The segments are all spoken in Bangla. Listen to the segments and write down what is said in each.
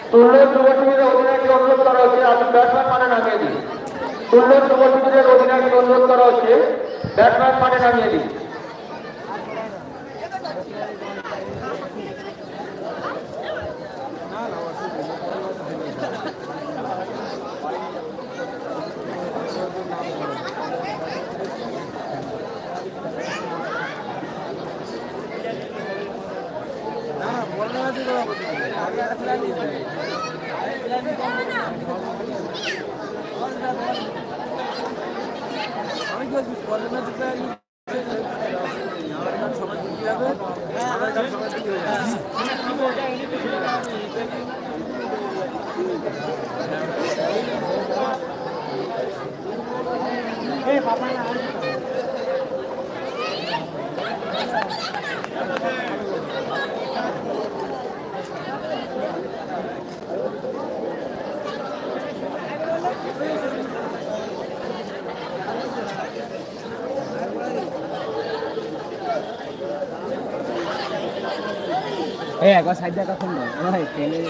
তুল্য যুব শিবিরের অধিনায়ককে অনুরোধ করা হচ্ছে আপনি ব্যাটসম্যান মানে নামিয়ে দিন। তুল্য যুব শিবিরের অধিনায়ককে অনুরোধ করা হচ্ছে ব্যাটসম্যান মানে নামিয়ে দিন। একবার সাইড দেখা ফোন দাও ভাই তেলে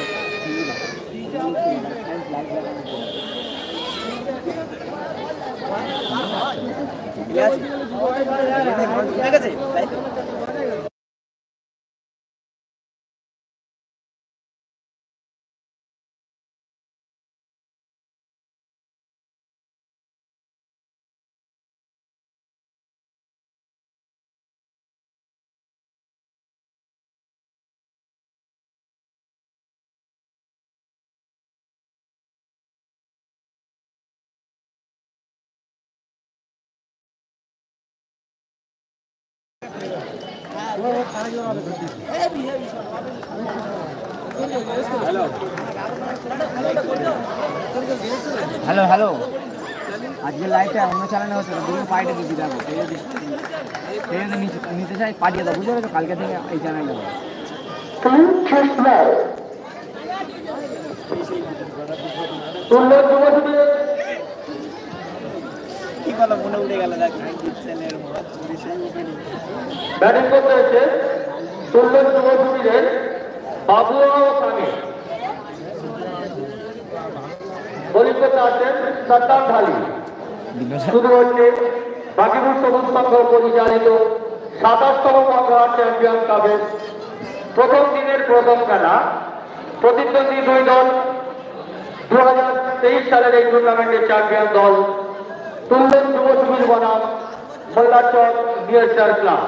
ঠিক আছে হ্যালো হ্যালো আজকে লাইভটা অন্য চ্যানেলে হচ্ছে দুটো পাইটে দিচ্ছি দেখো নিতে চাই পাঠিয়ে দাও বুঝতে পেরেছো কালকে থেকে এই চ্যানেলে কি বলো মনে উঠে গেল দেখ ব্যাটিং করতে হচ্ছে তুল্য যুব শিবিরের বাবুয়া ও সামি। বোলিং করতে আছেন সাদ্দাম ঢালি। শুরু হচ্ছে বাকিবুর সবুজ সংঘ পরিচালিত 27তম বাংলার চ্যাম্পিয়ন কাপের প্রথম দিনের প্রথম খেলা। প্রতিদ্বন্দ্বী দুই দল 2023 সালের এই টুর্নামেন্টের চ্যাম্পিয়ন দল তুল্য যুব শিবির বনাম মোল্লাচক ডিএসআর ক্লাব।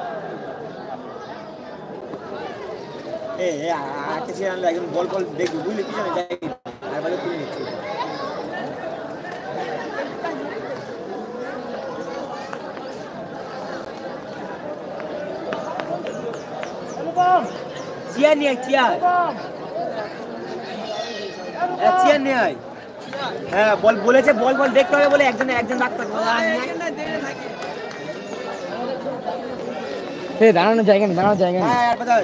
একজন বল বল দেখবি বুঝলি পিছনে যাই আর বাজে তুলে নিচ্ছি চেয়ার নিয়ে চেয়ার চেয়ার নিয়ে আয় হ্যাঁ বল বলেছে বল বল দেখতে হবে বলে একজন ডাক্তার দাঁড়ানোর জায়গা নেই হ্যাঁ আর বাতাই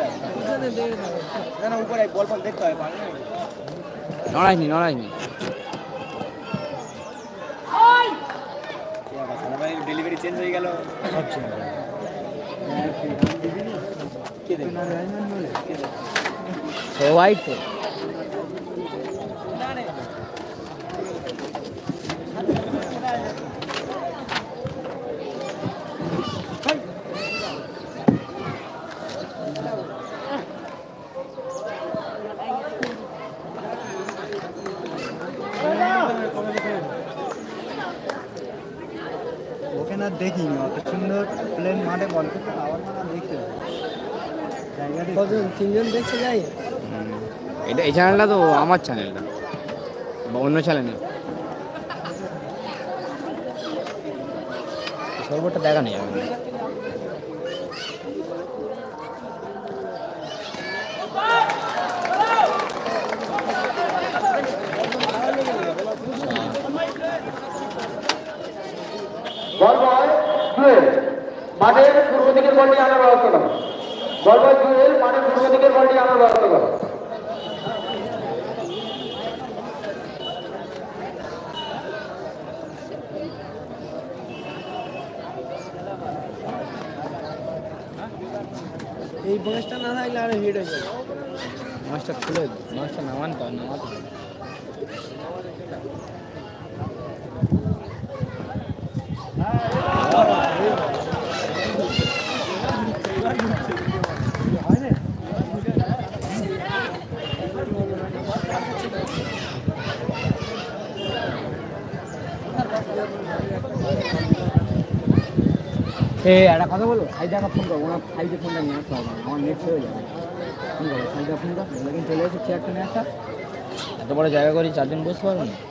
না উপরে বল বল দেখতে হবে নড়াইনি ডেলিভারি চেঞ্জ হয়ে গেল হোয়াইট তো ওখানে দেখিনি অত সুন্দর প্লেন মাঠে বল করতে আবার মানে দেখতে তিনজন দেখতে যাই এটা এই চ্যানেলটা তো আমার চ্যানেলটা বা অন্য চ্যানেল সর্বটা দেখা নেই আমার মাঠের পূর্ব দিকের বলটি আনার ব্যবস্থা করো। বলবল জুয়েল মাঠের পূর্ব দিকের বলটি আনার ব্যবস্থা করো। এই বয়সটা না থাকলে আরো হিট হয়ে যাবে মাছটা খুলে মাছটা নামাতে হবে। একটা কথা বলবো, সাইডে একটা ফোন করবো, ওনার সাইডে ফোনটা নিয়ে আসতে হবে, আমার নেট হয়ে যাবে। ফোন করবো সাইডে ফোন করবো, লেকিন চলে এসে চেয়ারটা নিয়ে একটা এত বড় জায়গা করে 4 জন বসতে পারবো না।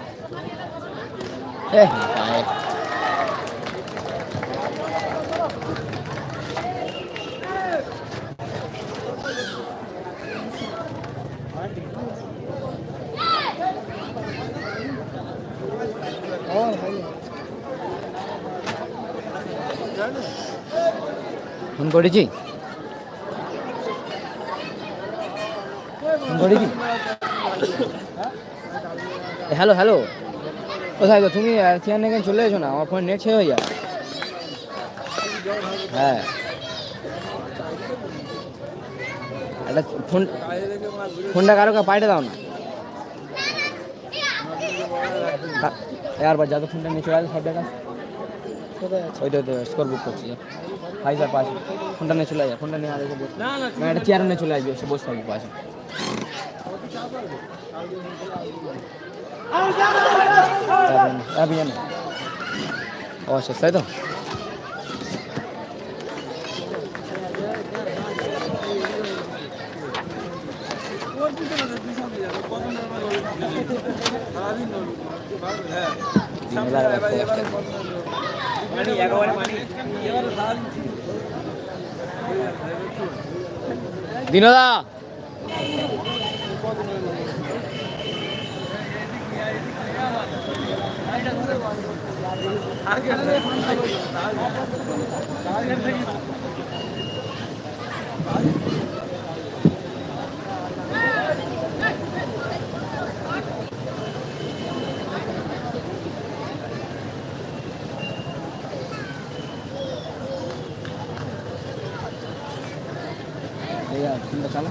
ফোন করেছি হ্যালো হ্যালো, কোথায় গো তুমি? চেয়ার নিয়ে চলে এসো না, আমার ফোন নেট শেষ হয়ে যায়। হ্যাঁ একটা ফোনটা কারো পাল্টে দাও না यार, ज़्यादा फोन नहीं चला सब जगह ওই তো স্কোর বুক করছি ভাই স্যার পাশে ফোনটা নিয়ে চলে যায়, ফোনটা নিয়ে আগে বসে না, একটা চেয়ার নিয়ে চলে আসবে, এসে বসে থাকবে পাশে। अभी है ना অবশ্যই, তাই তো দিনদা चलो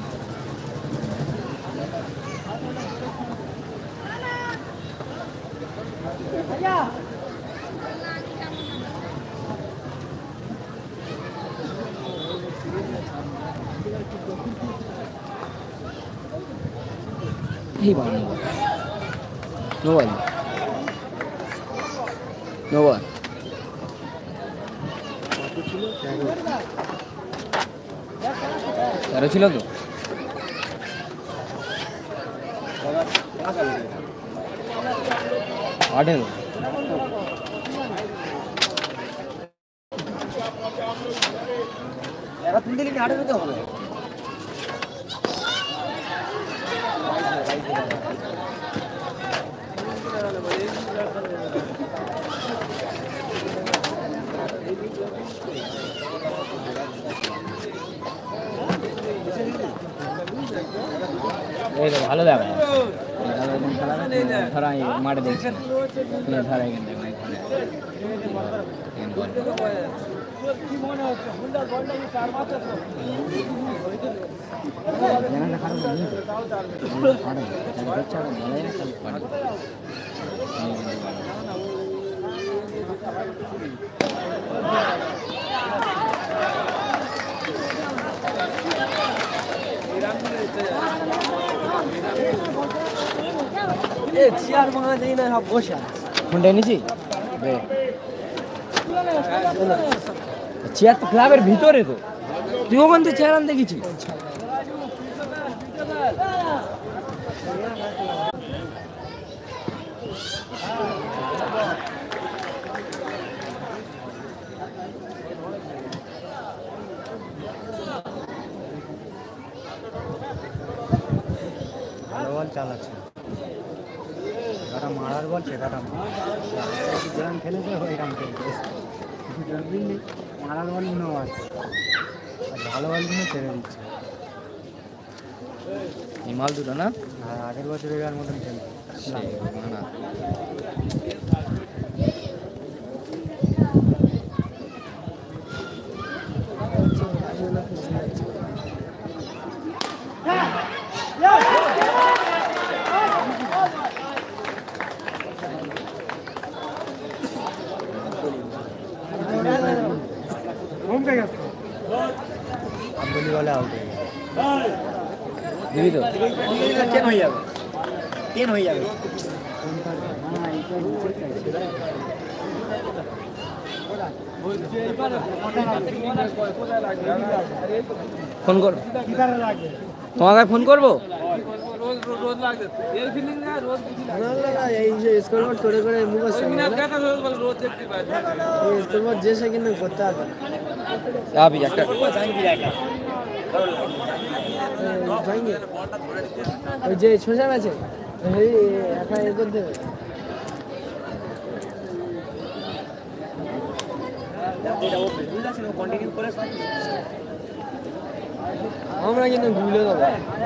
मोबाइल मोबाइल तेरो ছিল তো আটের এরা তিন দিন আটের তো হবে ভালো দেখা ধরা মাঠে দেখছি ধরা চেয়ার ভাঙা যাই না, সব বসে ফোনটা এনেছি চেয়ার তো ক্লাবের ভিতরে, তো তুই ওখান থেকে চেয়ার আনতে গেছি। বল চালাচ্ছে, যেটা মারার বল সেটা যেরকম খেলেছে ওইরকম খেলছে, মারার বল নো আছে, আর ভালো বলগুলো ছেড়ে দিচ্ছে। হিমাল দুটো না, আর আগের বছর এর মতন খেলছে না। তাহলে আউট হয়ে যাবে। দিবি তো? কেন হয়ে যাবে? কেন হয়ে যাবে? ফোন কর, তোমাকে ফোন করবো। এই যে স্কোরবোর্ড করে করে মুখস্থ স্কোরবোর্ড যে সে কিন্তু করতে হবে। अभी একটা ওই যে সোজা আছে একা এ করতে হবে। আমরা কিন্তু ভুলে দেবো।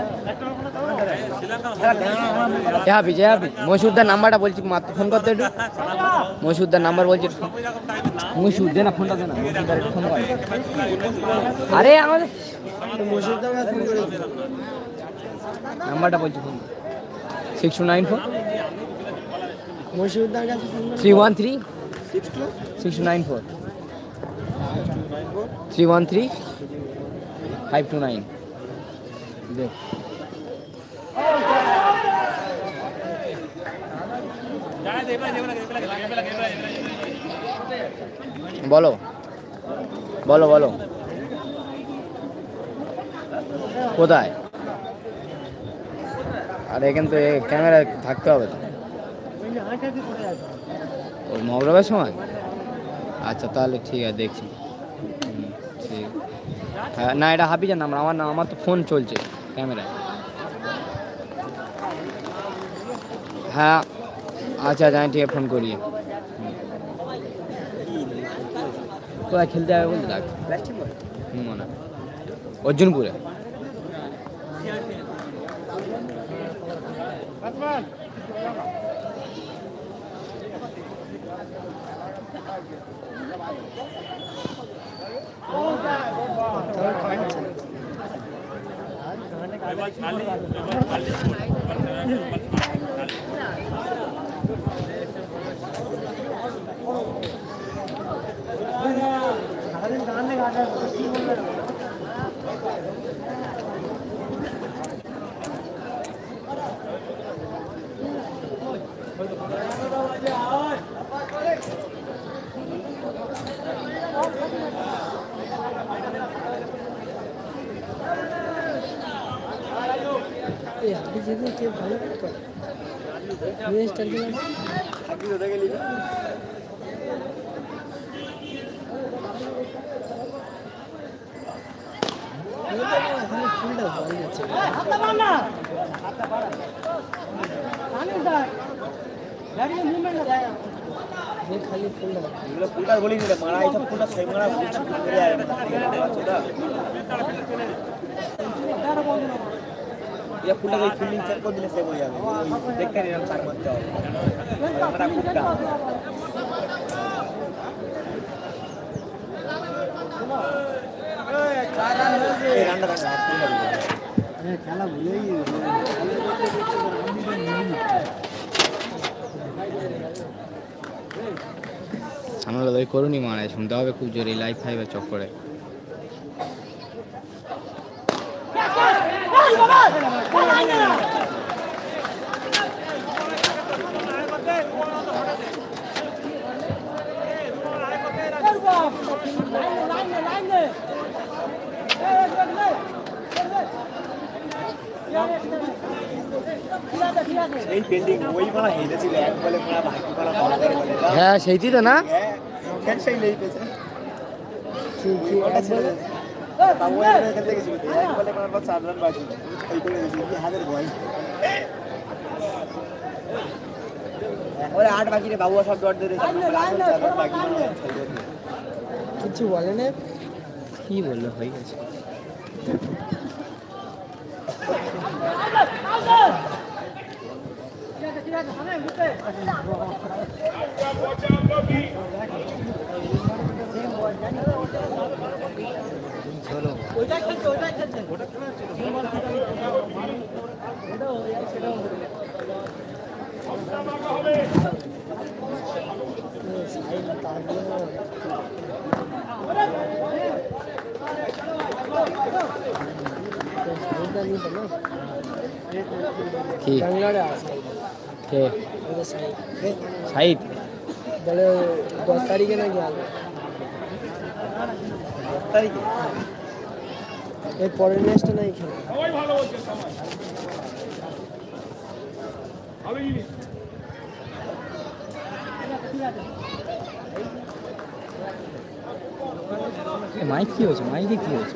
মহিষুদ্দার নাম্বারটা বলছি, মাত্র ফোন করতে একটু। মহিষুদ্দার নাম্বার বলছি, মহিষুদ দে না, ফোনটা দে না, মহিষুদ্দার ফোন কর। আরে আমাদের মসুরদার কাছে ফোন করে নাম্বারটা বলছি, ফোন 6294 মসুরদার কাছে ফোন করে 313 6294 313 529 দেখ। বলো বলো বলো, কোথায়? আর এখানে তো ক্যামেরা থাকতে হবে তো। ও মগরবের সময়? আচ্ছা তাহলে ঠিক আছে, দেখছি। ঠিক, হ্যাঁ না এটা হাফিজের নাম্বার, আমার না, আমার তো ফোন চলছে ক্যামেরায়। হ্যাঁ আচ্ছা আচ্ছা, আমি ঠিক আছে ফোন করি। কোথায় খেলতে হবে বলতে ডাক? মনে অর্জুনপুরে। খালি ফুলটা বলি দিলে মারা এইসব ফুলটা ছয় মারা করে আর ये फुल्ला का फीलिंग चेक कर दिले से हो जाएगा देखते नहीं हम चार मत जाओ हमारा फुल्ला ए चार रन हो गए रन अरे खेला भूल ही আমরা লড়াই করুনি মারা, শুনতে হবে খুব জোরে লাইভ ফাইভের চক্করে। এই পেন্ডিং ওই বলা হেডেছিল এক বলে পুরো বাকি বলা বলা করে বলে হ্যাঁ সেইটি তো না, ফ্যান সেই নেই পেছে কি ওটা ছিল বাবু এর খেলতে গেছিল এক বলে কোন পর 4 রান বাকি ওই করে গেছিল কি হাজার বল ওরে 8 বাকি রে বাবু সব ডট দিয়ে 4 রান বাকি কিছু বলে না, কি বললো হয়ে গেছে। কি কে সাইদ বলে 10 তারিখে নাকি আসবে 10 তারিখে এর পরের ম্যাচটা নাই খেলে সবাই ভালো বলছে সবাই ভালো জিনিস মাইক কি হয়েছে মাইকে কি হয়েছে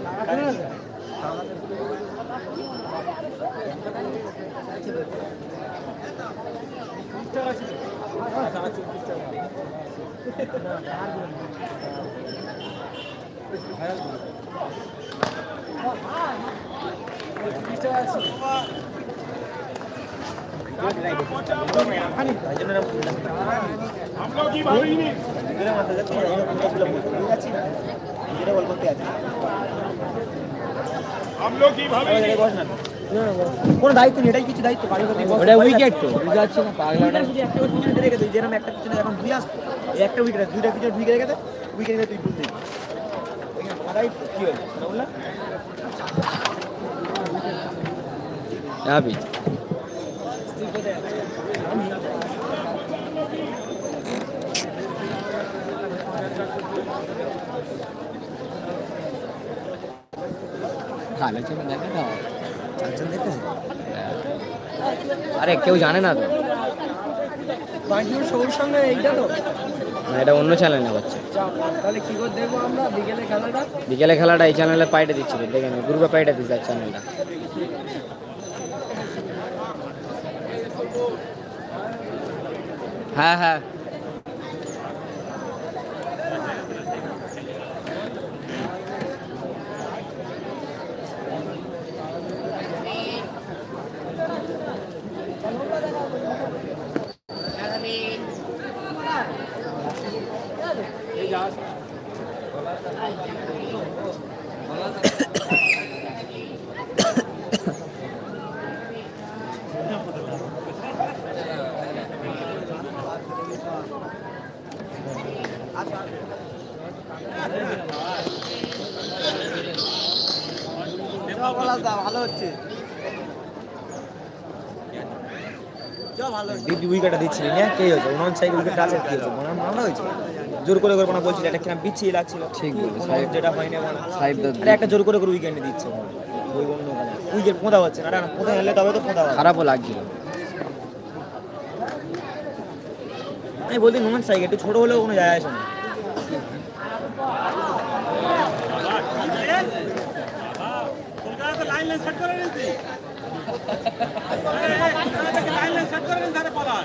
हम लोग की भाभी नहीं हम लोग की भाभी नहीं কোনো দায়িত্ব নেই এটাই কিছু দায়িত্ব বাড়ি করতে ওটা উইকেট তো বুঝতে পারছি না পাগলাটা যদি একটা উইকেট রেখে দিই যেরকম একটা পিছনে এখন দুই আসতো এই একটা উইকেট দুইটা পিছনে ঢুকে রেখে দে উইকেট তুই ভুল দিবি দায়িত্ব কি হলো না বললা যাবি আলোচনা দেখে না আরে কেউ জানে না তো বাকির সবুর সঙ্গে এইটা তো না এটা অন্য চ্যানেলে হচ্ছে তাহলে কি করে দেখবো আমরা বিকেলে খেলাটা এই চ্যানেলে পাইটে দিচ্ছিল দেখে নি গ্রুপে পাইটে দিচ্ছে চ্যানেলটা হ্যাঁ হ্যাঁ ভালো হচ্ছে উইকেটটা দিচ্ছিলি না কে হয়েছে নন সাইড উইকেট আছে কি হয়েছে মামলা হয়েছে জোর করে করে কোনো বলছিল এটা কিনা পিছিয়ে লাগছিল ঠিক সাহেব যেটা হয়নি সাহেব আরে একটা জোর করে করে উইকেট দিচ্ছে ওই অন্য উইকেট পোঁতা হচ্ছে না পোঁতা হলে তবে তো পোঁতা হবে খারাপও লাগছিল আমি বলছি নন সাইড একটু ছোট হলেও কোনো যায় আসে না লাইন সেট করে নিয়েছি লাইন সেট করে নিয়েছি আরে পড়া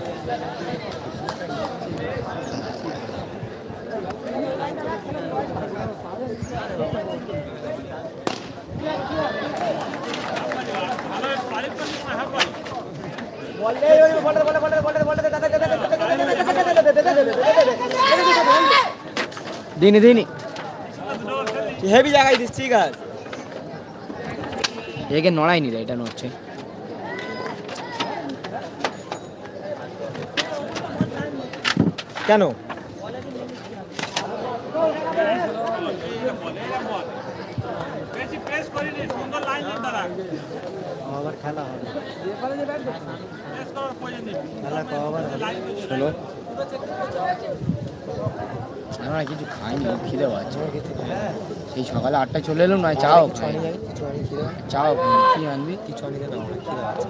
দিনি দিনি হেভি জায়গায় দিস ঠিক আছে একে নড়াইনি রে এটা নড়ছে কেন বেশি প্রেস করিনি সুন্দর লাইন দ্বারা আবার খেলা হবে প্রেস করার প্রয়োজন নেই খেলা কবার শোনো আমরা কিছু খাইনি খিদে পাচ্ছে সেই সকালে 8টায় চলে এলাম না চাও খাই চাও কি আনবি কিছু আনি দেবে খিদে আছে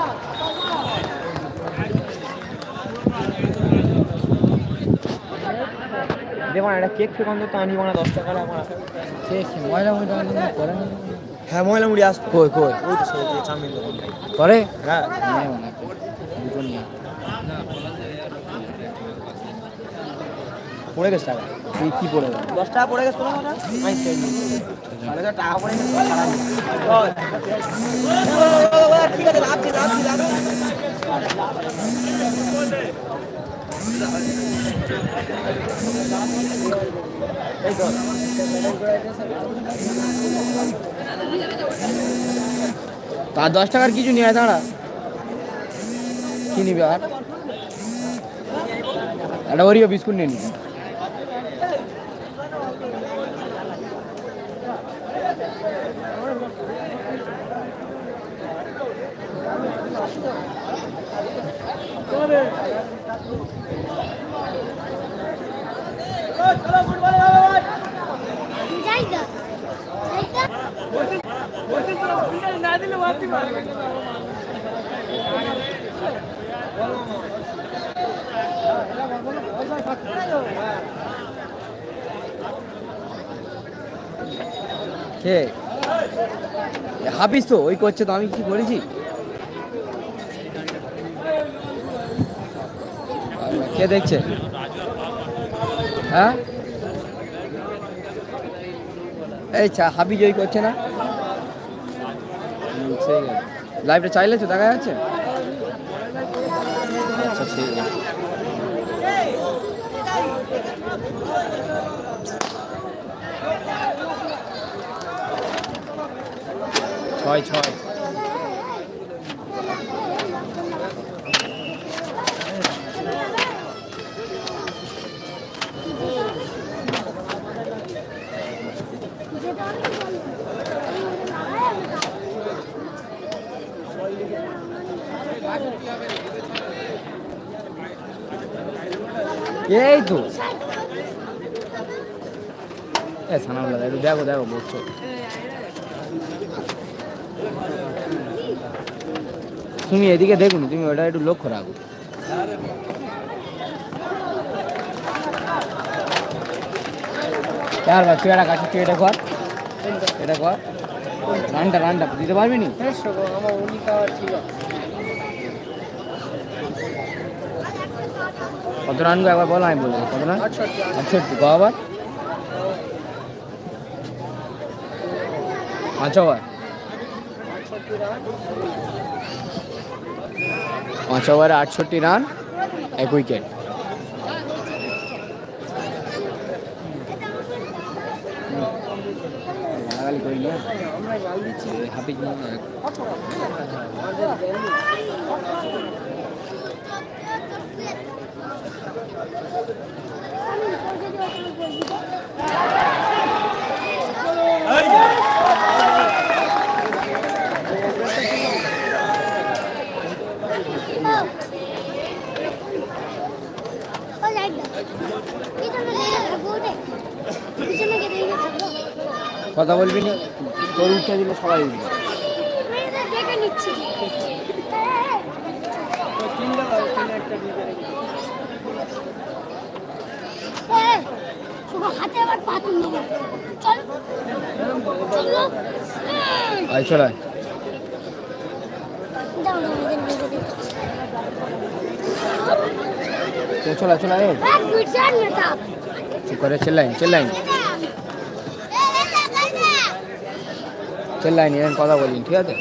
দেখো এটা কেক ফেক অন্তত আনি বানা 10 টাকা আমার কেক ময়লা ময়লা করে না হ্যাঁ ময়লা মুড়ি আসতো কই কই ওই তো সেই যে চাউমিন দোকান করে হ্যাঁ নিয়ে মনে দুটো নিয়ে পড়ে গেছে টাকা তুই কি পড়ে গেল 10 টাকা পড়ে গেছে তোমার না আমি চাই তাহলে তো টাকা পড়ে গেছে ঠিক আছে লাভছি তা 10 টাকার কিছু নিয়ে দাঁড়া কি নিবি আর একটা ওরিও বিস্কুট নিয়ে নিবি কে হাফিজ তো ওই করছে তো আমি কি করেছি কে দেখছে হ্যাঁ এই হাফিজ ওই করছে না ঠিক আছে লাইভটা চাইলে তো দেখা যাচ্ছে আচ্ছা ঠিক আছে ছয় ছয় এই তো সানাউল্লাহ একটু দেখো দেখো বলছো তুমি এদিকে দেখুন তুমি ওটা একটু লক্ষ্য রাখো চার বার তুই একটা কাছে তুই এটা কর রানটা দিতে পারবি নি কত রান একবার বলো আমি বলবো কত রান 68 গো আবার 5 ওভার 5 ওভারে 68 রান 1 উইকেট লাগালি করি না হাফিজ কথা বলবি না তোর উঠে দিলে সবাই উঠবে চল চলা চলা চুপ করে চেল্লাইন এরকম কথা বলিন ঠিক আছে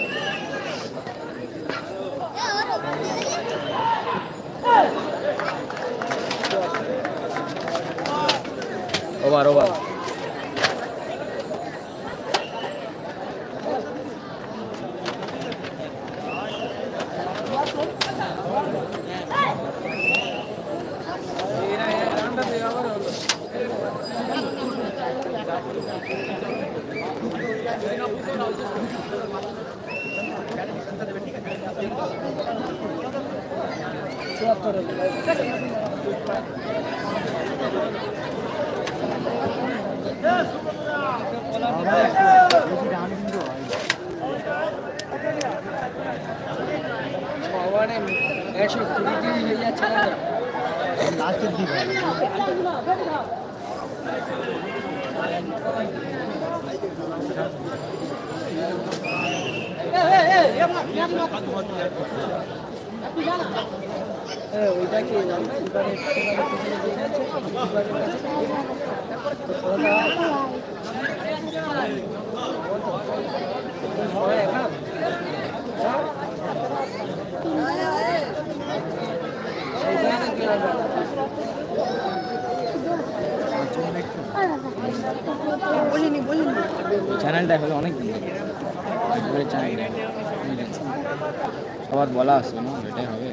ওভার চ্যানেলটা হলো অনেক দিন সবার বলা আসছে না এটাই হবে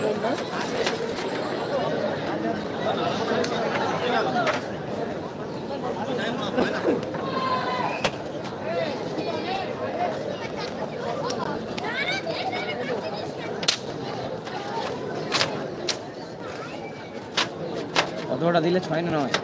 কতটা দিলে 6 না 9?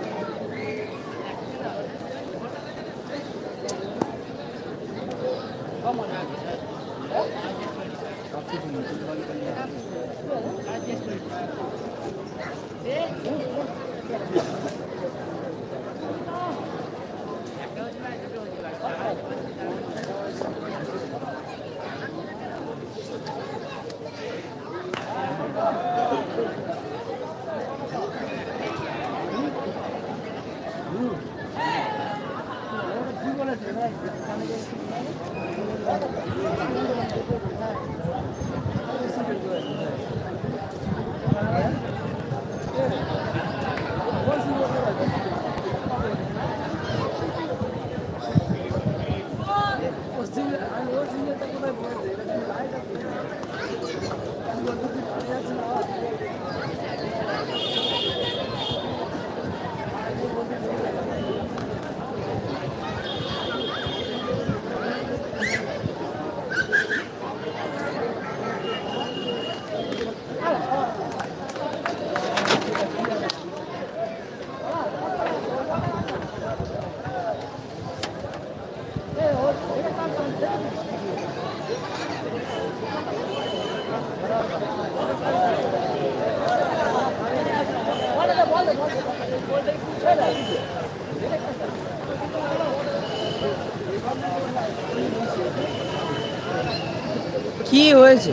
কি হয়েছে?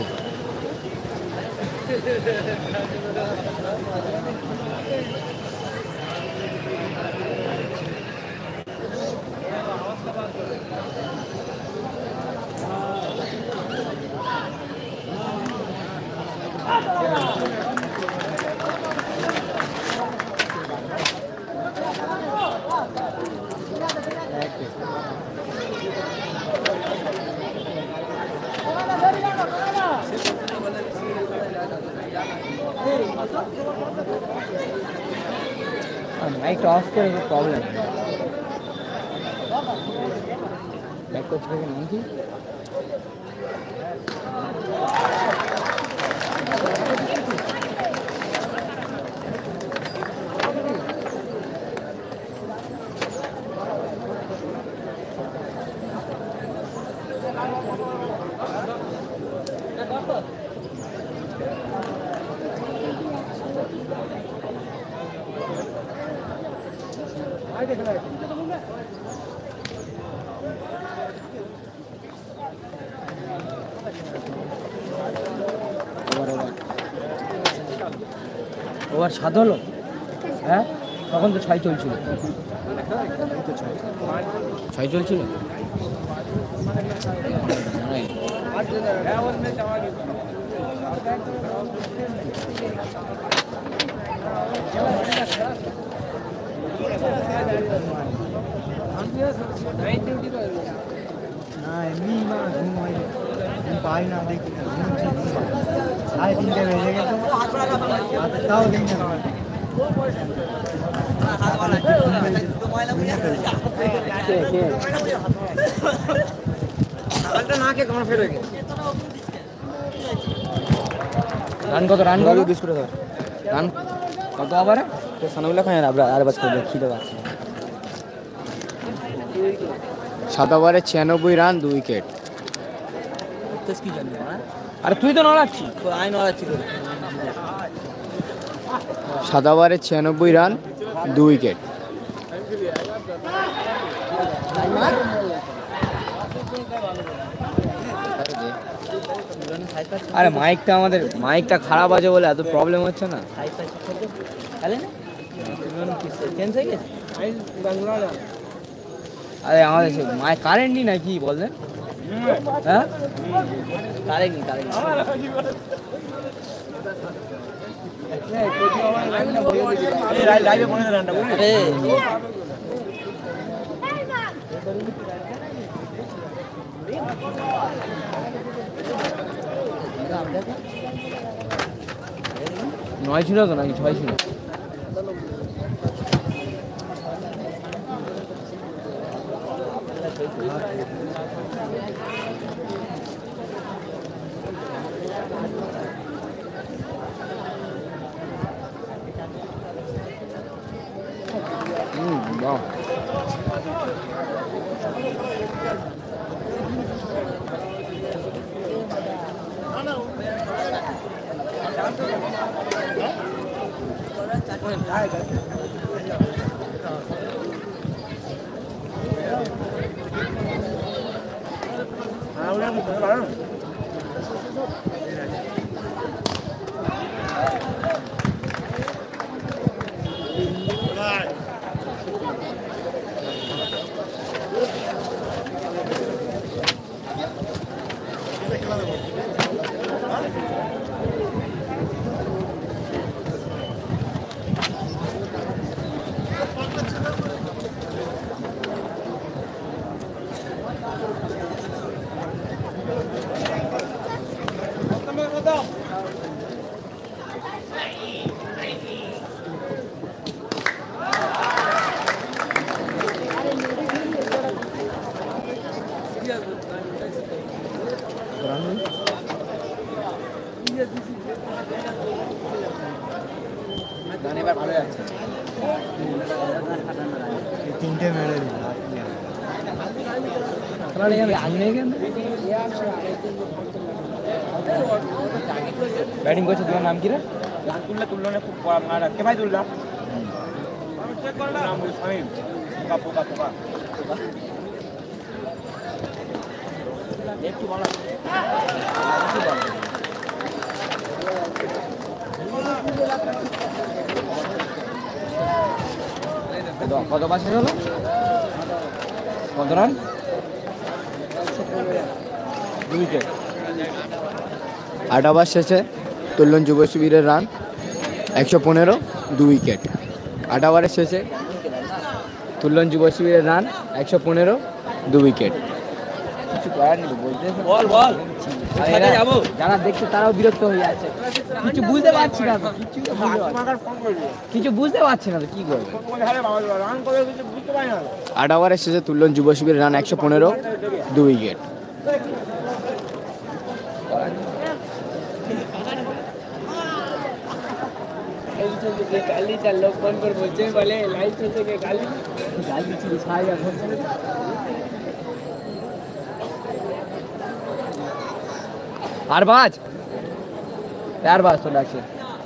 মাইকটা অফ করে প্রবলেম ব্যাক করতে হবে নাকি? ওভার 7 হলো। হ্যাঁ তখন তো 6 চলছিল। 6 চলছিল। না এমনি না ঘুম হয় পাই না দেখি না 3:30 বেজে গেছে তাও দেখি না রান কত? রান কত? 20 করে ধর। রান কত আবার? তো সানাগুলা খায় না আর বাজ করে খিদে পাচ্ছে। 7 ওভারে 96 রান 2 উইকেট। কি জানি আরে তুই তো নড়াচ্ছিস। তো আই নড়াচ্ছি। 7 ওভারে 96 রান 2 উইকেট। আরে মাইকটা আমাদের মাইকটা খারাপ আছে বলে এত প্রবলেম হচ্ছে না। আরে আমাদের মাইক কারেন্টই না কি বললেন? হ্যাঁ কারেন্ট 9 ছিল তো নাকি 6 ছিল? বাহ এবার ভালো যাচ্ছে। 3টে মেরে দিল। ব্যাটিং করছে, তোমার নাম কি রে? তুললো না খুব মারা কে ভাই তুললাম নাম বলি শামিম পোকা পোকা একটু ভালো কত পাশে হলো? কত রান? 2 উইকেট। 8 ওভার শেষে তুল্লন যুব শিবিরের রান 115, 2 উইকেট। 8 ওভারের শেষে তুল্লন যুব শিবিরের রান 115, 2 উইকেট। কিছু করার নেই, বলতে বল বল যাবো। যারা দেখছে তারাও বিরক্ত হয়ে যাচ্ছে, কিছু বুঝতে পারছি না তো, কিছু বুঝতে পারছি না তো কি করবো। 8 ওভারের শেষে তুল্লন যুব শিবিরের রান 115, 2 উইকেট। লোক ফোন করে বলছে বলে লাইভ চলছে গালি গালি ছিল ছাই এখন আর বাজ তো ডাকছে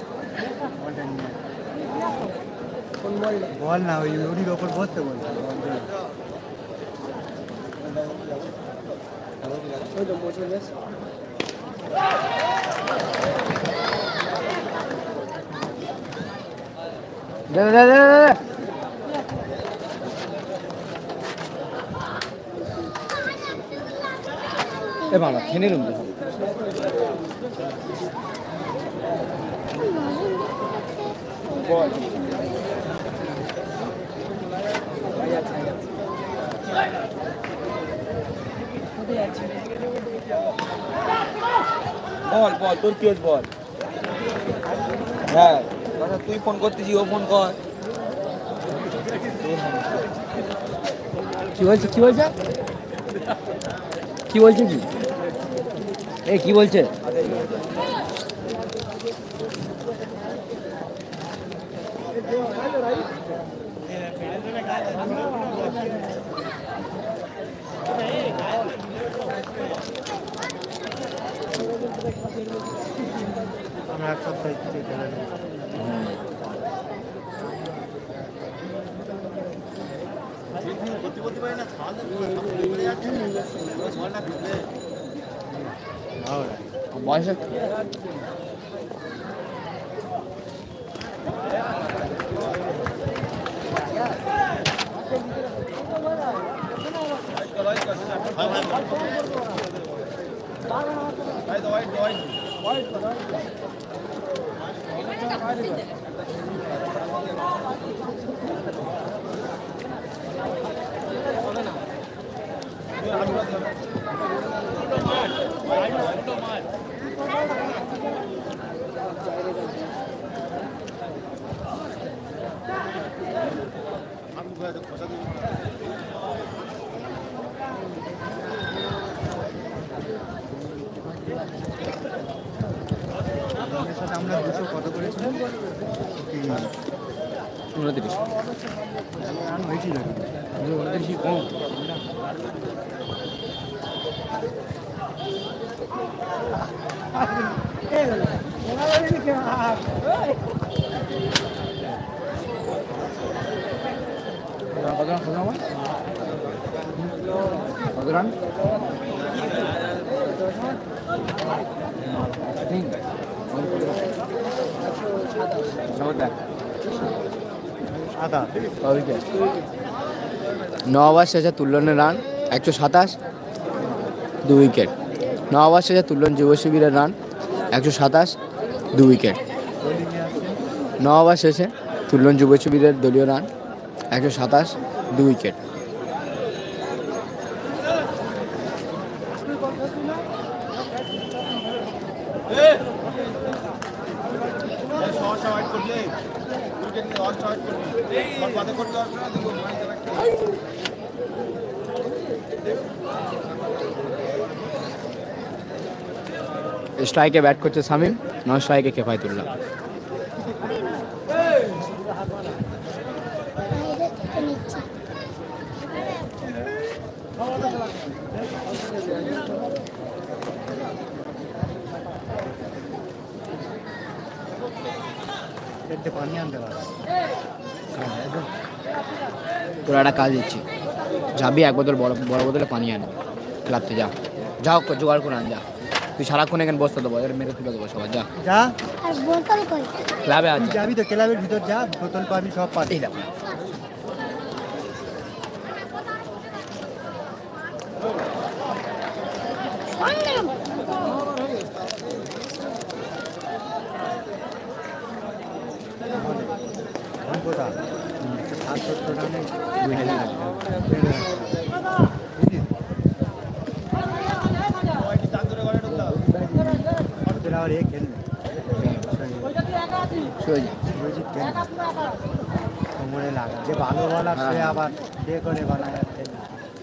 বল না ওই ওটির ওপর বসতে বল। দে দে দে দে এ বাবা খেনে রুম দে বল বল বল তোর কি বল হ্যাঁ তুই ফোন করতেছি ও ফোন কর কি বলছে কি বলছে কি বলছে কি এ কি বলছে আমরা এক সপ্তাহ বয়সে সাথে আমরা 200 কত করেছিলাম? 29 রান হয়েছিল 29 কম। কত রান খেললাম আমার? কত রান? আদা 9 ওভার শেষে তুল্লনের রান 127, 2 উইকেট। 9 ওভার শেষে তুল্লন যুব শিবিরের রান 127, 2 উইকেট। 9 ওভার শেষে তুল্লন যুব শিবিরের দলীয় রান 127, 2 উইকেট। স্ট্রাইকে ব্যাট করছে শামীম, নন স্ট্রাইকে কেফায়েতুল্লাহ। পানি আনতে পারে তোরা একটা কাজ দিচ্ছি, যাবি এক বোতল বড় বড় বোতলে পানি আন, ক্লাবতে যা, যাও জোগাড় করে আন, যা। তুই সারাক্ষণ এখানে বসতে দেবো, এর মেরে তুলে দেবো সবাই, যা যা আর বোতল কই? ক্লাবে আজ তুই যাবি তো ক্লাবের ভিতর, যা বোতল পানি সব পানি। এই দেখো কোথা 770 রানে আর এ খেলবে কোমরে লাগা, যে ভালো বলার সে আবার ডে করে বানায় আর খেলবে।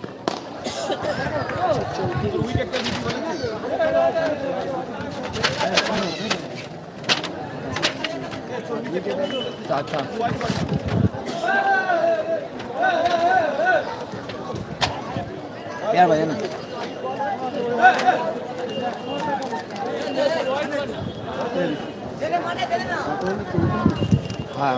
আচ্ছা यार बजा ना हाँ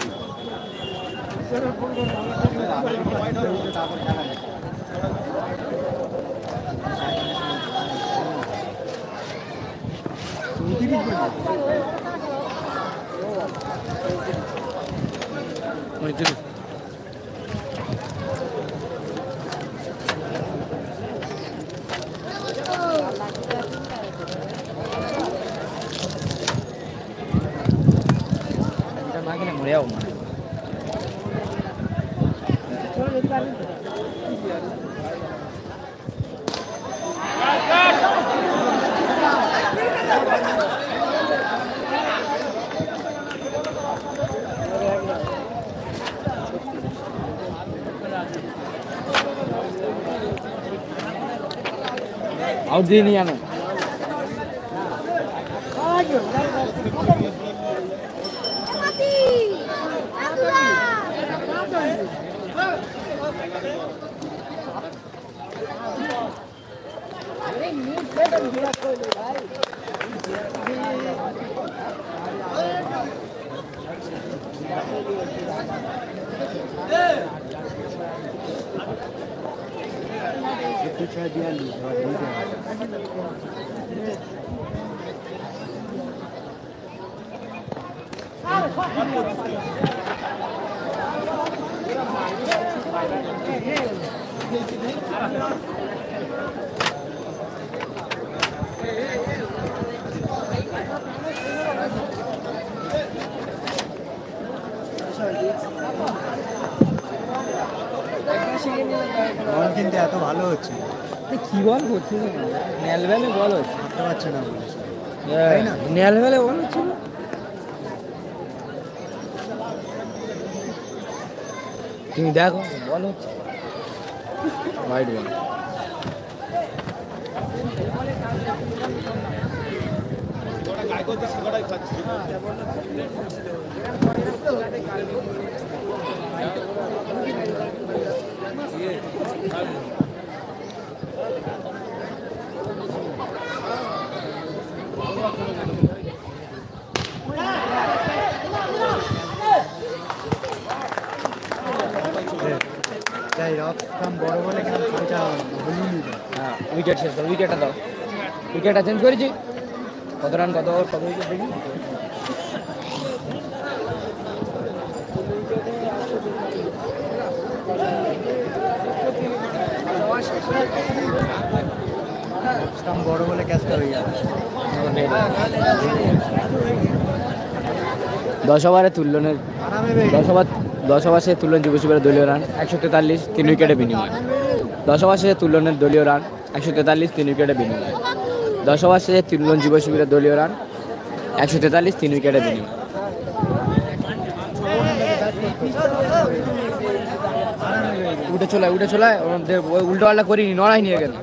मरे आओ आउट दी नहीं आना বল কিন্তু এত ভালো হচ্ছে, কি বল করছে নেলবেলে বল হচ্ছে, বুঝতে পারছে না তাই না? নেলবেলে বল হচ্ছে না। তুমি দেখো বল হচ্ছে वाइड वन হ্যাঁ উইকেট শেষ করো, উইকেটটা দাও, উইকেটটা চেঞ্জ করেছি। কত রান, কত ওভার, কত উইকেট দেখি। বড় বলে ক্যাচটা হয়ে যাবে। 10 ওভারে তুল্লনের 10 ওভার শেষে তুল্লন যুব শিবিরের দলীয় রান 143, 3 উইকেটে বিনিময়। 10 ওভার শেষে তুল্লনের দলীয় রান 143, 3 উইকেটে বিনিময়। 10 ওভার শেষে তুল্লন যুব শিবিরের দলীয় রান 143, 3 উইকেটে বিনিময়। উঠে চলে উল্টো পাল্টা করিনি, নড়াই নিয়ে গেল।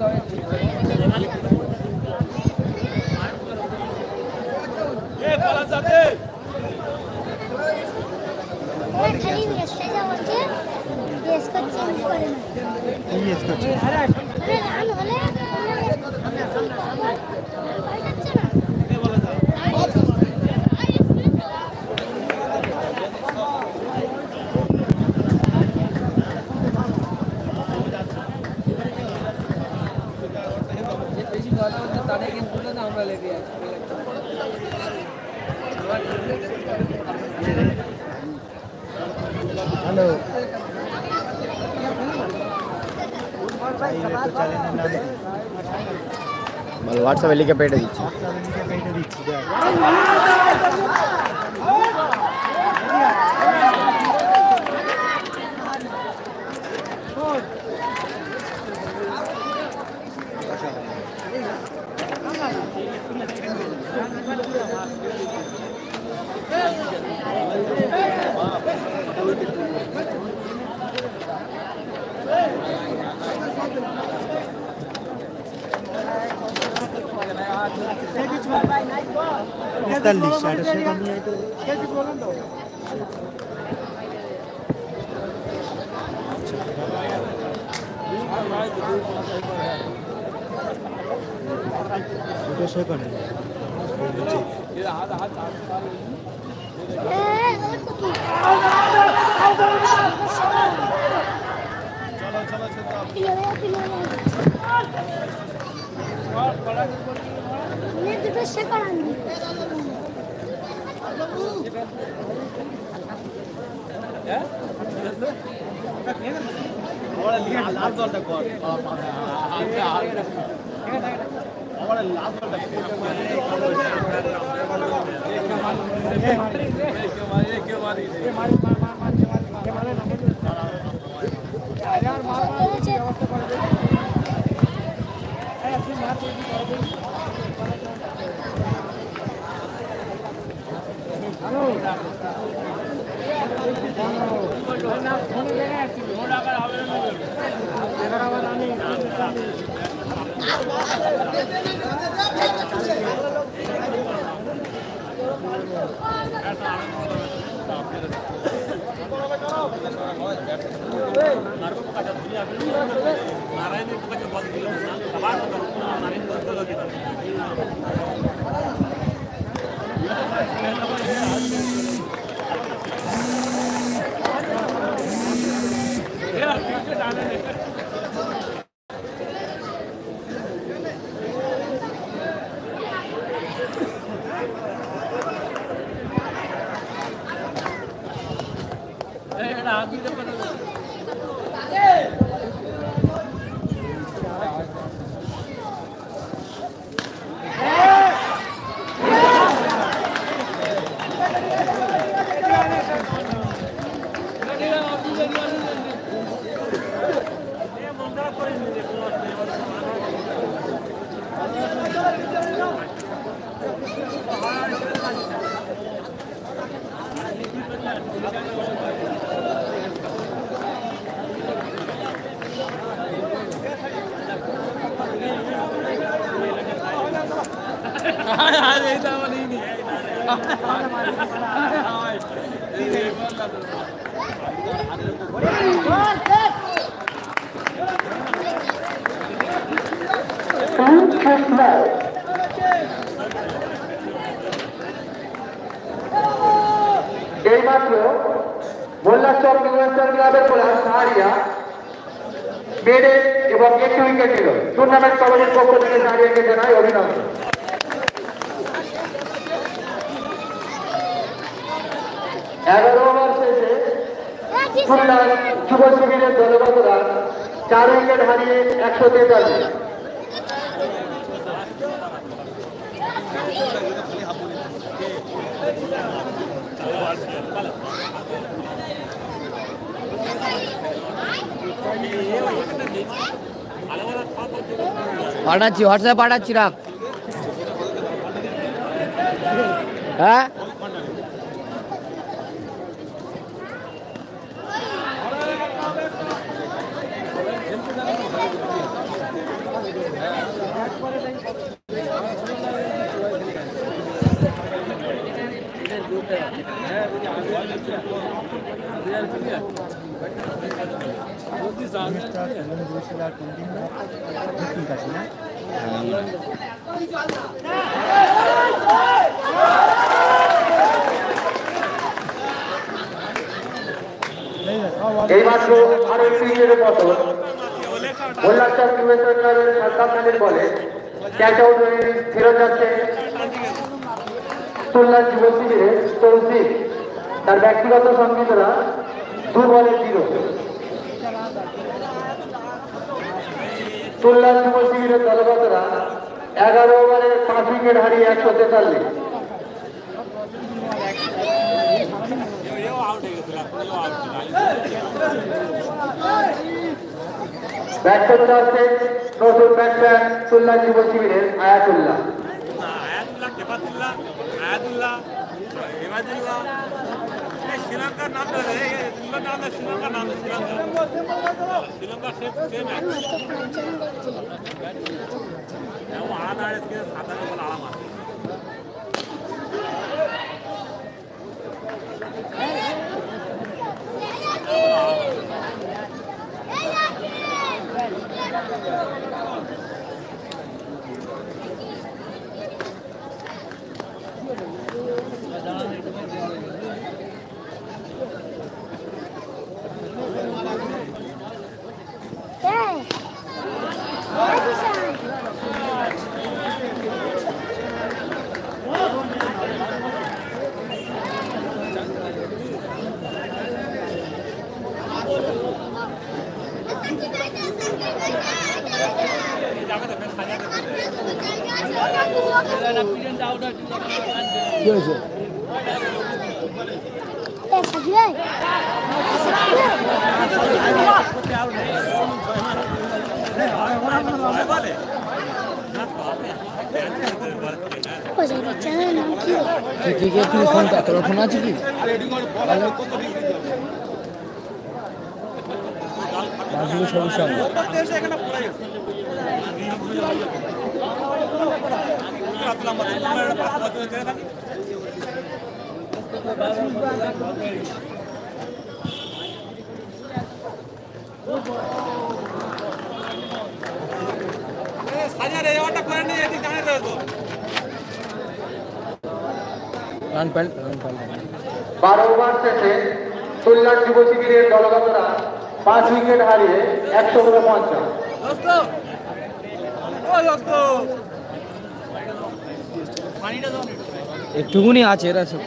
হ্যালো ভালো, হোয়াটসঅ্যাপে লিখে পেটে দিচ্ছি। Ay, ay, ay, এইমাত্র মোল্লাচক ইউনিভার্সাল ক্লাবের বোলার সাহারিয়া বেডে এবং একটি উইকেট নিল। টুর্নামেন্ট কমিটির পক্ষ থেকে সাহারিয়াকে জানাই অভিনন্দন। এগারো ওভার শেষে খুলনা যুব শিবিরের দলগতরা 4 উইকেট হারিয়ে 143। পাঠাচ্ছি, হোয়াটসঅ্যাপ পাঠাচ্ছি, রাখ। হ্যাঁ এইমাত্র আরো একটি উইকেটের পতন। মোল্লাচক ইউনিভার্সাল ক্লাবের সাদ্দাম খানের বলে ক্যাচ আউট হয়ে ফেরত যাচ্ছে খুলনা যুব শিবিরের তৌসিফ। তার ব্যক্তিগত সঙ্গীতরা 2 বলে 0। খুলনা যুব শিবিরের দলগতরা 11 ওভারে 5 উইকেট হারিয়ে 143। ব্যাট করতে আসছে নতুন ব্যাটসম্যান খুলনা যুব শিবিরের আয়াতুল্লাহ। শ্রীলঙ্কার নাম শ্রীলঙ্কার নাম শ্রীলঙ্কা সেম আলাদা সাধারণ বলে আলাম আছে। কি হয়েছে? তুই ফোনটা, তোর ফোন আছে কি? সমস্যা রান প্যান্ট 12 ওভার শেষে খুলনা যুব শিবিরের দলগতরা 5 উইকেট হারিয়ে 149। একটুকুনি আছে এরা সব।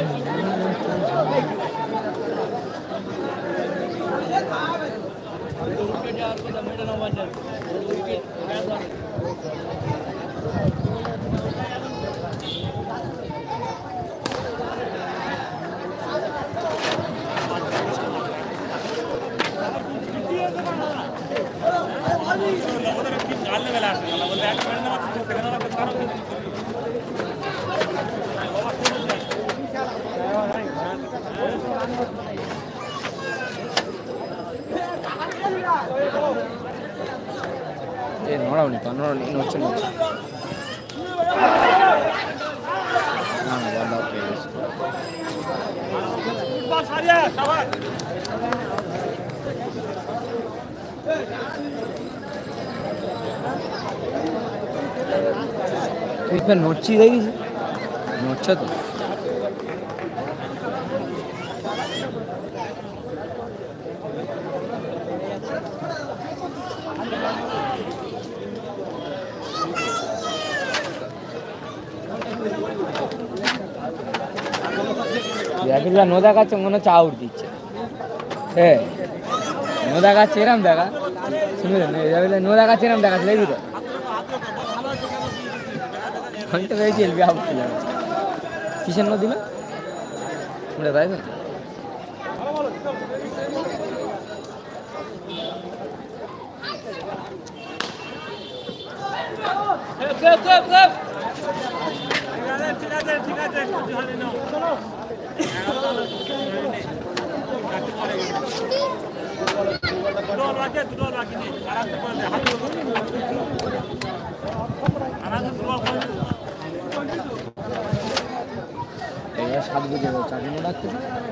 নড়াওনি তো নড়াওনি নড়ছে নড়ছে না না বল দাও পেয়ে গেছে তুই ফের নড়ছি দেখিস নড়ছে তো নো দেখাচ্ছে মনে হচ্ছে আউট দিচ্ছে হ্যাঁ নো দেখাচ্ছে এরম দেখা শুনলেন নো দেখাচ্ছে এরম দেখাচ্ছে দেখবি তো আমি তো ভেবেছি এলবি আউট ছিল কিসের নো দিল ওটা তাই তো ঠিক আছে এবার 7 বুঝে গেল 4 দিন ডাকতে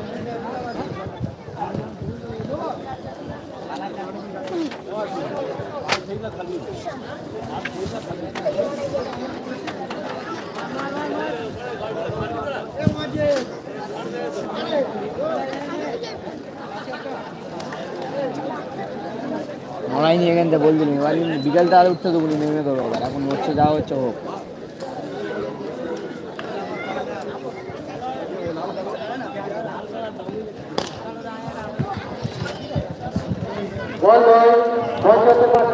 নড়াই নিয়ে এখান থেকে বলছিলাম এবার বিকেলটা আর উঠতে দেবো নেমে দেবো এবার এখন হচ্ছে যা হচ্ছে হোক বল বল বল করতে পার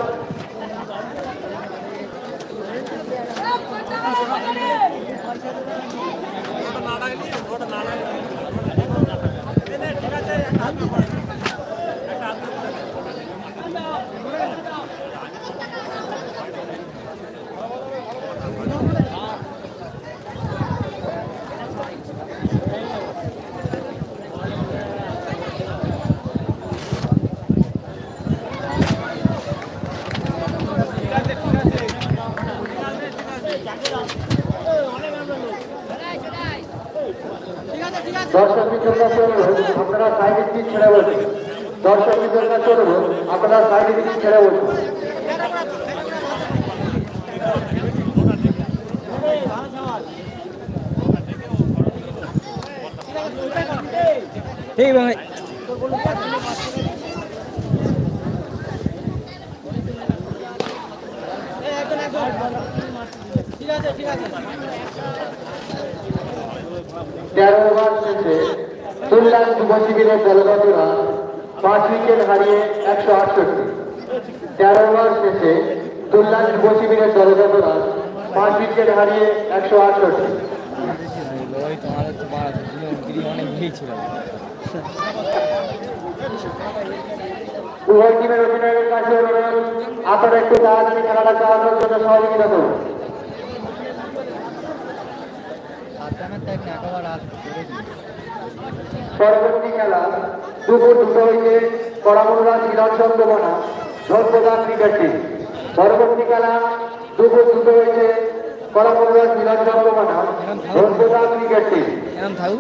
দর্শক বিতরণ করুন আপনারা সাইডে দিক ছেড়ে বলুন দর্শক বিতরণ করুন আপনারা সাইডে দিক ছেড়ে বলুন ঠিক ভাই ঠিক আছে 13 ওভার শেষে তুললাম যুব শিবিরের দলগতরা 5 উইকেট হারিয়ে 168 13 ওভার শেষে তুললাম যুব শিবিরের দলগতরা 5 উইকেট হারিয়ে 168 তোমাদের তো পাড়া অনেক ভিড় ছিল উভয় টিমের অধিনায়কের কাছে অনুরোধ আপনারা একটু তাড়াতাড়ি খেলাটা চালানোর জন্য সহযোগিতা করুন পরবর্তী খেলা দুপুর 2টা হইতে কড়ামুড়া মিলনচন্দ্র বনা ঝোলপ্রধান ক্রিকেট টিম পরবর্তী খেলা দুপুর 2টা হইতে কড়ামুড়া মিলনচন্দ্র বনা ঝোলপ্রধান ক্রিকেট টিম এরকম থাকুক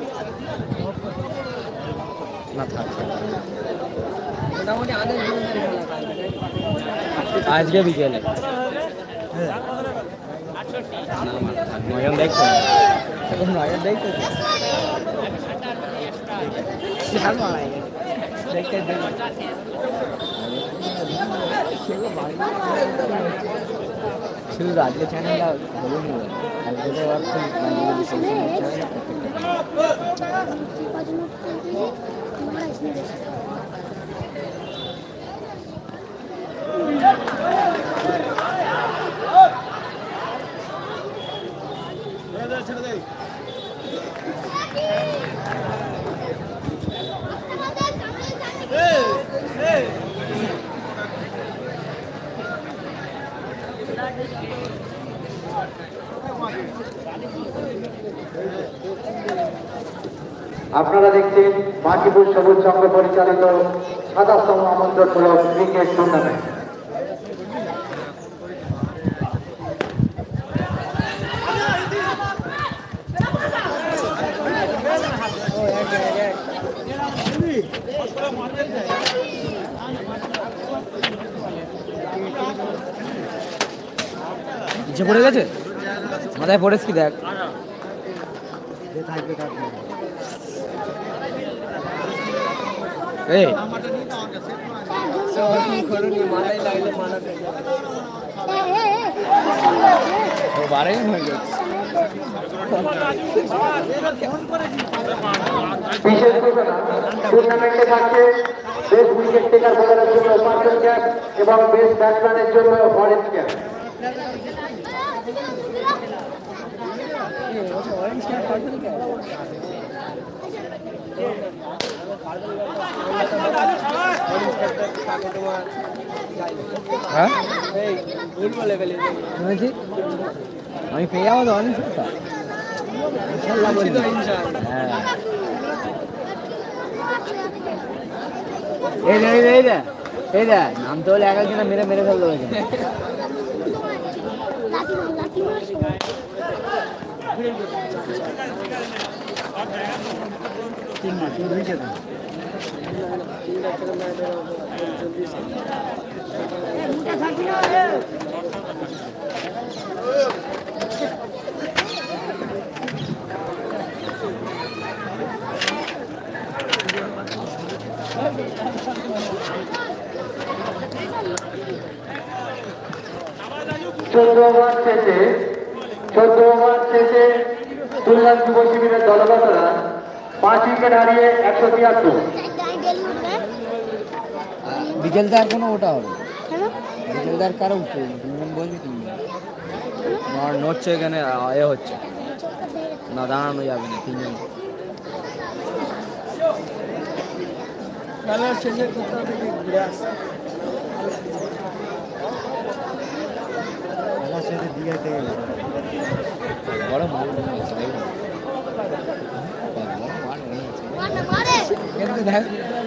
না থাক মোটামুটি আমাদের আজকে বিকেলে নয়ন দেখছো এখন নয়ন দেখছো দেখতে শুধু আজকে চ্যানেলটা বলুন আজকে আপনারা দেখছেন বাকিপুর সবুজ সংঘ পরিচালিত 27তম আমন্ত্রণমূলক ক্রিকেট টুর্নামেন্ট। নিচে পড়ে গেছে, মাথায় পড়েছ কি দেখ। এই বারে হয়ে গেছে। বিশেষ ঘোষণা, টুর্নামেন্টে থাকছে বেস্ট উইকেট টেকার বোলারের জন্য পার্সেল ক্যাপ এবং বেস্ট ব্যাটসম্যানের জন্য অরেঞ্জ ক্যাপ। হ্যাঁ আমি পেয়ে যাবো তো অনেক এই দে নামতে হলে এক একজনে মেরে মেরে ফেলতে হবে। চোদ্দ ওভার শেষে তুলনার যুব শিবিরের দলগতরা 5 উইকেট হারিয়ে 173। বিকেলটা আর কোনো ওটা হবে, বিকেলটা আর কারো উঠবে বলবি তুমি নড়ছে এখানে এ হচ্ছে না, দাঁড়ানো যাবে না তিনজন। শেষে কোথাও থেকে ঘুরে আসছে বড় মাল কিন্তু দেখ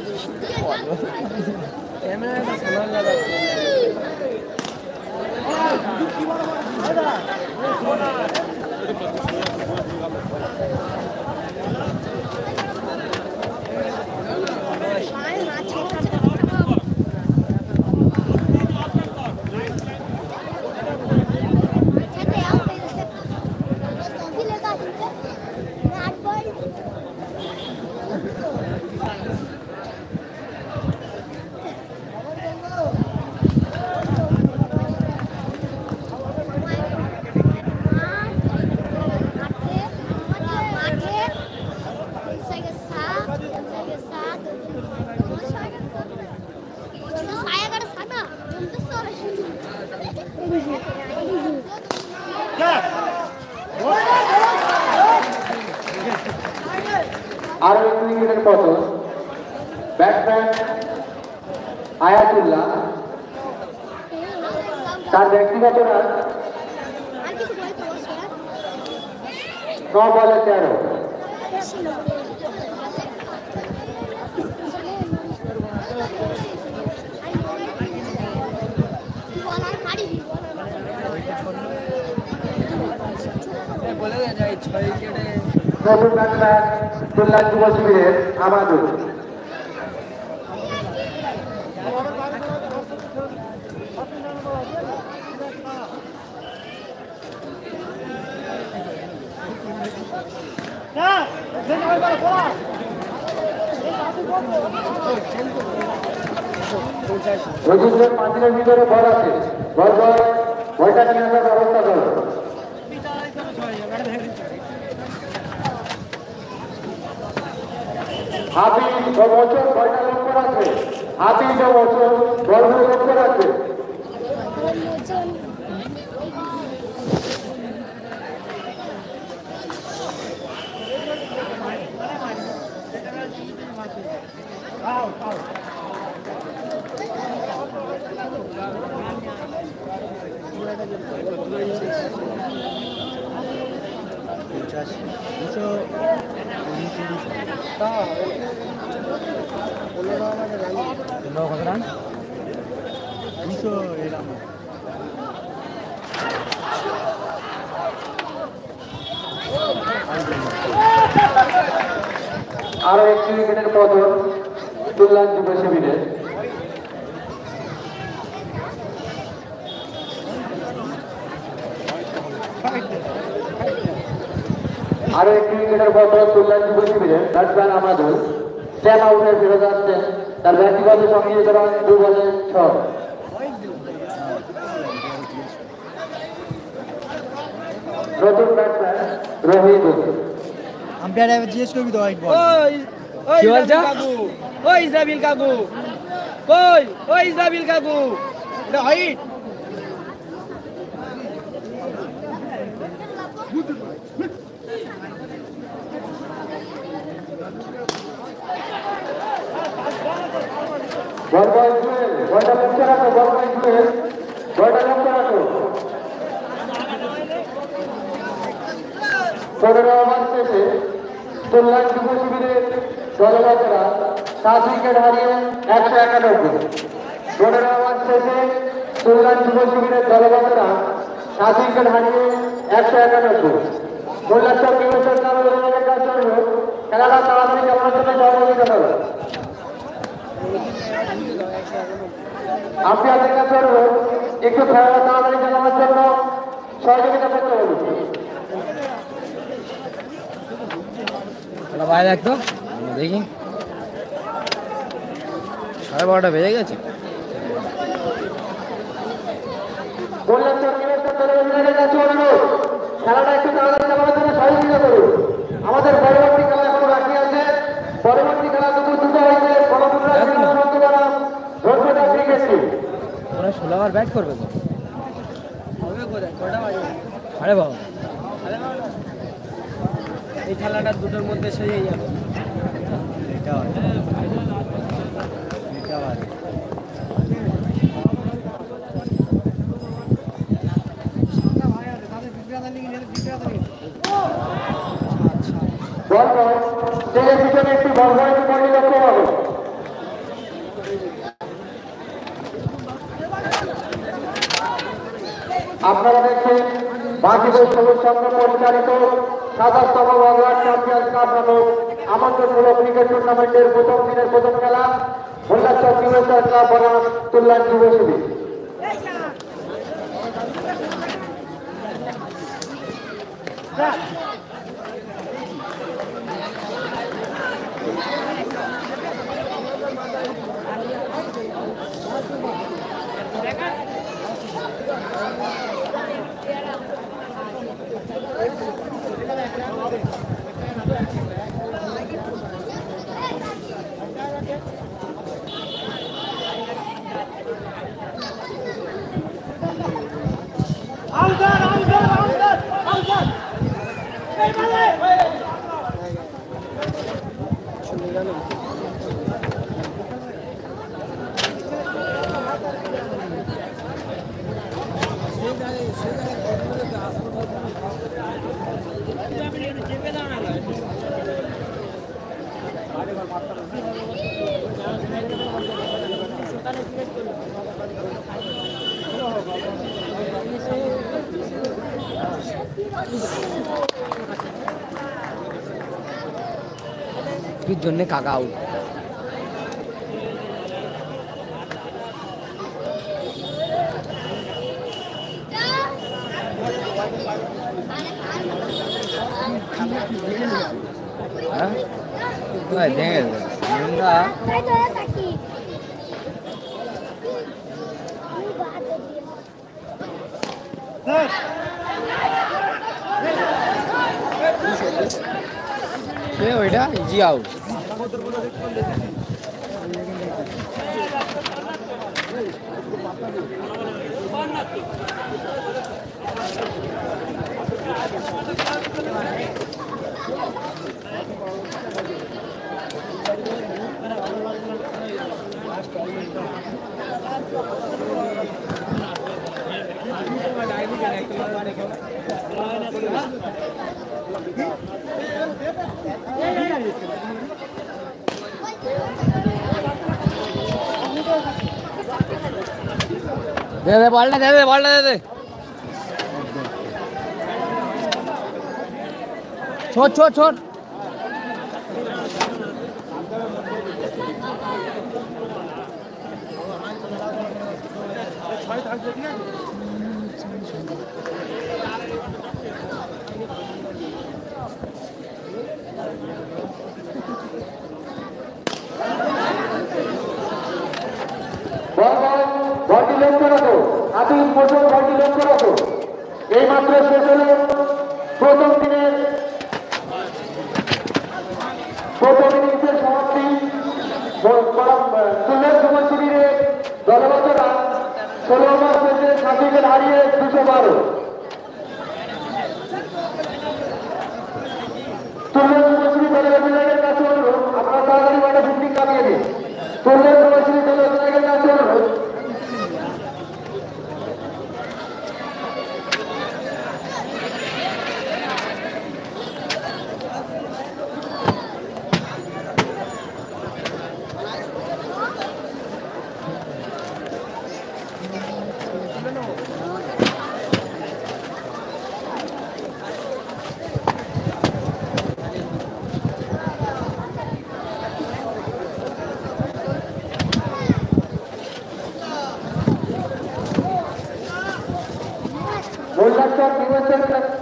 আরো 1 উইকেটের পতন। ব্যাটসম্যান আয়াতুল্লাহ তার ব্যক্তিগত রান 9 বলে 13। নতুন ব্যাটসম্যান খুলনা যুব শিবিরের আমাদুল। রজিন্দ্রের 5 দিনের ভিতরে বল আছে, বলটা নিয়ে আসার ব্যবস্থা করো। হাফিজ ও বছর কয়টা লক্ষ্য রাখবে? হাফিজ ও বছর গর্বের লক্ষ্য রাখবে। কত রান? আরো একটি উইকেটের পতন তুল্লান যুব শিবিরের। আরো একটি উইকেটের পতন তুল্লান যুব শিবিরের। ব্যাটসম্যান আমাদুল স্ট্যাম্প আউটের ফেরত আসছেন, তার ব্যক্তিগত সংগীত রান 2 বলে 6। নতুন ব্যাটসম্যান রোহিত। আম্পায়ার এবার জিজ্ঞেস করবি তো একবার। কি বলছো? ওই ইসরাবিল কাকু কই? ওই ইসরাবিল কাকু এটা হাইট বল পয়েন্ট জুয়েল, বলটা লক্ষ্য রাখো, বল পয়েন্ট জুয়েল, বলটা লক্ষ্য রাখো। 15 ওভার শেষে তুল্লান যুব শিবিরের দলগতরা 7 উইকেট হারিয়ে 191। 15 ওভার শেষে তুল্লান যুব শিবিরের দলগতরা 7 উইকেট হারিয়ে 191। মোল্লাচক নিবেশন নামের কাজ চলবে। খেলাটা তাড়াতাড়ি চালানোর জন্য সহযোগিতা করবে। আম্পায়ারদের কাছে অনুরোধ, একটু খেলাটা তাড়াতাড়ি চালানোর জন্য সহযোগিতা করতে বলুন। বাইরে দেখতো দেখি 12:30 বেজে গেছে। মোল্লাচক নিবেশন দলের কাছে অনুরোধ, খেলাটা একটু তাড়াতাড়ি চালানোর জন্য সহযোগিতা করুন। আমাদের পরবর্তী খেলা এখনো বাকি আছে। পরবর্তী খেলা দুপুর 2টা হয়েছে। ওরা 16 ওভার ব্যাট করবে তো। আরে বাবা, এই খেলাটা দুটোর মধ্যে সেরে যাবে। বল বল স্টেজের পিছনে একটি বল বয়ের পয়েন্ট লক্ষ্য হবে। আপনারা দেখছেন বাকিদের সবুজ সংঘ পরিচালিত 27তম ওয়ার্ল্ড চ্যাম্পিয়ন্স কাপ নামক আমন্ত্রণমূলক ক্রিকেট টুর্নামেন্টের প্রথম দিনের প্রথম খেলা মোল্লাচক নিবেশন ক্লাব বনাম তুল্লান যুব শিবির। এর জন্য কাকা আউট। হ্যাঁ দেখে আমরা ওইটা ইজি আউট। दे दे बॉल दे दे बॉल दे दे छोड़ छोड़ छोड़ বলটি লক্ষ্য রাখো, আদিল প্রথম বলটি লক্ষ্য রাখো। এই মাত্র শেষ হলো প্রথম ইনিংসের সমাপ্তি। সুন্দর যুব শিবিরে দলগত রান 16 ওভার শেষে 7 উইকেট হারিয়ে 212। সুন্দর যুব শিবির দলের অধিনায়কের কাছে অনুরোধ, আপনারা তাড়াতাড়ি মাঠে ফিল্ডিং কামিয়ে দিন। সুন্দর যুব শিবির দলের অধিনায়কের কাছে অনুরোধ। মোল্লাচক নির্বাচন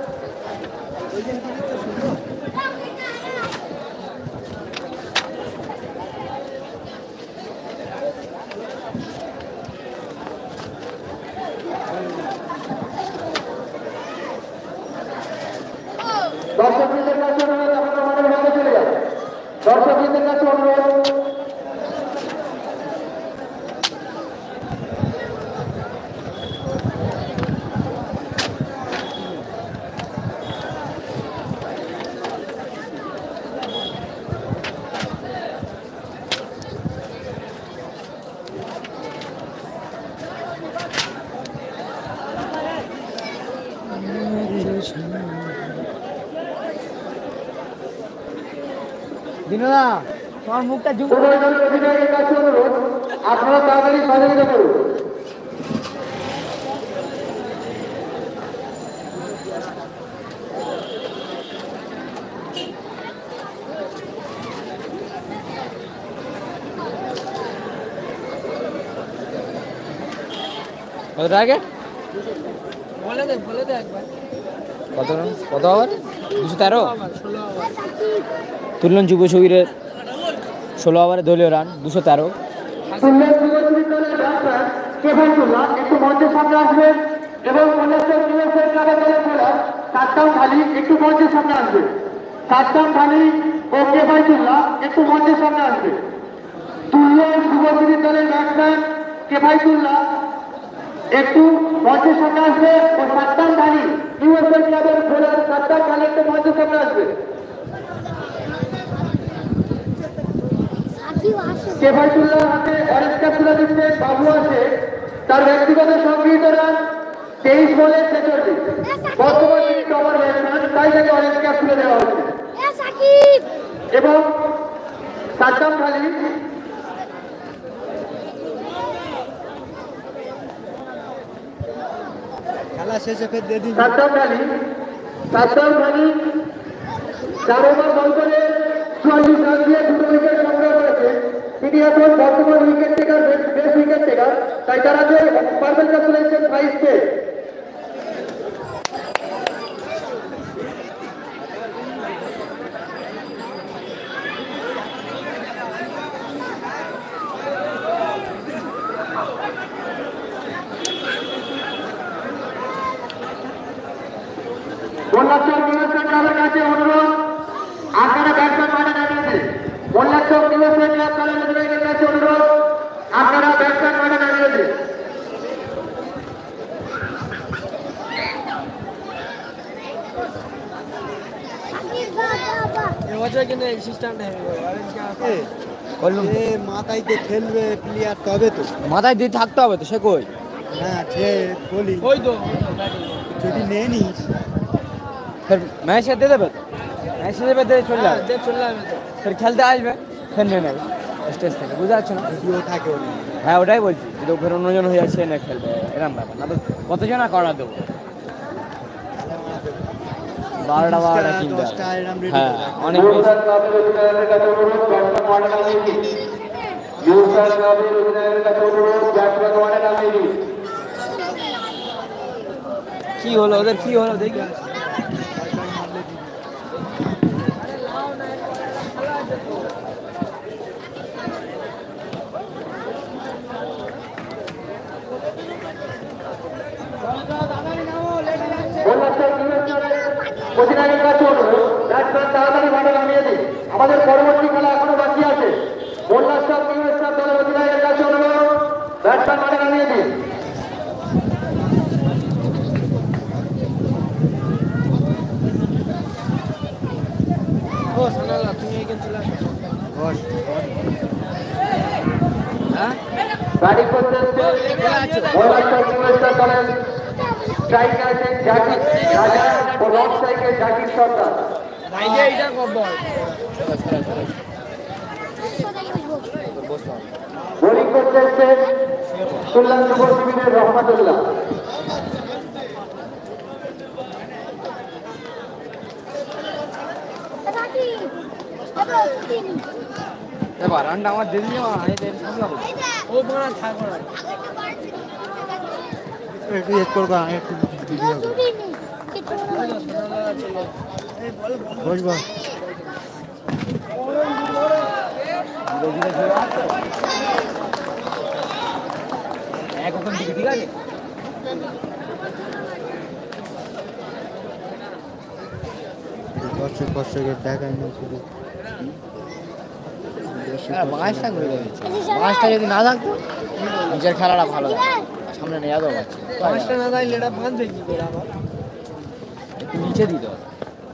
দর্শকদের কাছে অনুরোধ, আপনারা মাঠের বাইরে চলে যান। দর্শকদের কাছে অনুরোধ। দিনুদা তোমার মুখটা জুম উভয় দলের অধিনায়কের কাছে অনুরোধ, আপনারা তাড়াতাড়ি সহযোগিতা করুন। কত টার্গেট বলে দে একবার। কত রান কত ওভার 213। তুলন যুব শিবিরের 16 ওভারে দলীয় রান 213। সুন্দর যুব শিবির দলের ব্যাটসম্যান কেফাইতুল্লাহ একটু মঞ্চের সামনে আসবেন এবং মোল্লাচক নিউজের ক্লাবের দলের খেলার সাদ্দাম খালি একটু মঞ্চের সামনে আসবে। সাদ্দাম খালি ও কেফাইতুল্লাহ একটু মঞ্চের সামনে আসবে। তুলন যুব শিবির দলের ব্যাটসম্যান কেফাইতুল্লাহ একটু মঞ্চের সামনে আসবে ও সাদ্দাম খালি নিউজের ক্লাবের খেলার সাদ্দাম খালি একটু মঞ্চের সামনে আসবে। কেফাইতুল্লাহ হাতে অরেঞ্জ ক্যাপ তুলে দিচ্ছেন বাবু আছে, তার ব্যক্তিগত সংগৃহীত রান 23 বলে 46। বর্তমান তিনি টপার ব্যাটসম্যান, তাই তাকে অরেঞ্জ ক্যাপ তুলে দেওয়া হচ্ছে। এবং সাদ্দাম খালি খেলা শেষে ফের দিয়ে দিন। সাদ্দাম খালি 4 ওভার বল করে 44 রান দিয়ে 2 উইকেট সংগ্রহ করেছে। তিনি এখন বর্তমান wicket taker, best wicket taker, তাই তার হাতে পার্পল কাপ তুলে দিচ্ছেন 22 কে। মোল্লাচক নিউজের ক্লাবের কাছে অনুরোধ, আপনারা ব্যাটসম্যান মাঠে নামিয়ে দিন। মোল্লাচক এবছর কিন্তু এই সিস্টেমটা বললুম এ মাথায় দিয়ে খেলবে প্লেয়ার তবে তো মাথায় দিয়ে থাকতে হবে তো, সে কই হ্যাঁ সে বলি ওই তো যদি নিয়ে নিস ফের ম্যাচ দিয়ে দেবে তো, ম্যাচ দেবে দিয়ে চলে যাবে, চলে যাবে তো। ফের খেলতে আসবে, ফের নিয়ে নেবে স্টেজ থেকে, বুঝতে পারছো না? যদিও থাকে ওর হ্যাঁ ওটাই বলছি, যদি ফের অন্যজন হয়ে যাচ্ছে না খেলবে, এরকম ব্যাপার না তো কতজন আর করা দেবো, 12টা কিনতে হবে। 10টা এরম রেডি হ্যাঁ অনেক বেশি। নিউস্টার ক্লাবের অধিনায়কের কাছে অনুরোধ, ব্যাটসম্যান ওয়ানে নামিয়ে দিন। নিউস্টার ক্লাবের অধিনায়কের কাছে অনুরোধ, ব্যাটসম্যান ওয়ানে নামিয়ে দিন। কি হলো ওদের, কি হলো দেখি। অধিনায়কের কাছে অনুরোধ, ব্যাটসম্যান তাড়াতাড়ি মাঠে নামিয়ে দিন, আমাদের পরবর্তী খেলা এখনো বাকি আছে। মোল্লা স্টার নিউস্টার দলের অধিনায়কের কাছে অনুরোধ, ব্যাটসম্যান মাঠে নামিয়ে দিন। ও সোনালা তুমি এখানে চলে আসো। হ্যাঁ ব্যাটিং করতে এসছে মোল্লা স্টার নিউস্টার দলের স্ট্রাইকার আছেন জাকির রাজা ও লং স্ট্রাইকার জাকির সরকার। ভাইকে এইটা বল। বোলিং করতে এসছে তুল্লান যুব শিবিরের রহমাতুল্লাহ। এবার রানটা আমার দিয়ে দিও, আমি দেরি সামলাবো। ও বড় থাকো না। একটু এড করবো আমি একটু ভিডিও বসবো এক ওখান দিকে, ঠিক আছে? দর্শকের দেখায় না শুধু বাঁশটা ঘুরে গেছে, বাঁশটা যদি না থাকতো নিজের খেলাটা ভালো হয়, সামনে নিয়ে যাবো পারছি, পাঁচটা না দাইলে এটা বাঁধবে কি করে আবার? একটু নিচে দিতে হবে।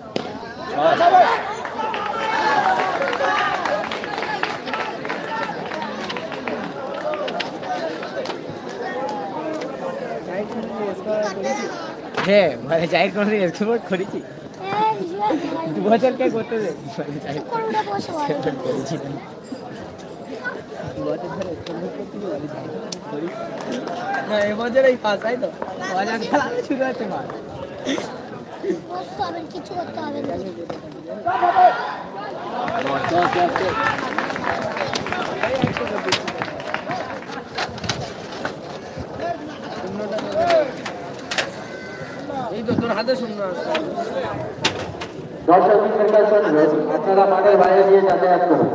হ্যাঁ মানে জাহির করে এক্সপোর্ট করেছি, 2 বছর কে করতে দে, করেছি না। 2 বছর ধরে experiment করতে না এবছর এই পাস তাই তো বাজার খেলা শুরু হচ্ছে মার। কিছু করতে হবে না। এই তো তোর হাতে শূন্য আছে। দর্শকদের কাছে অনুরোধ, আপনারা মাঠের বাইরে দিয়ে যাতায়াত করুন।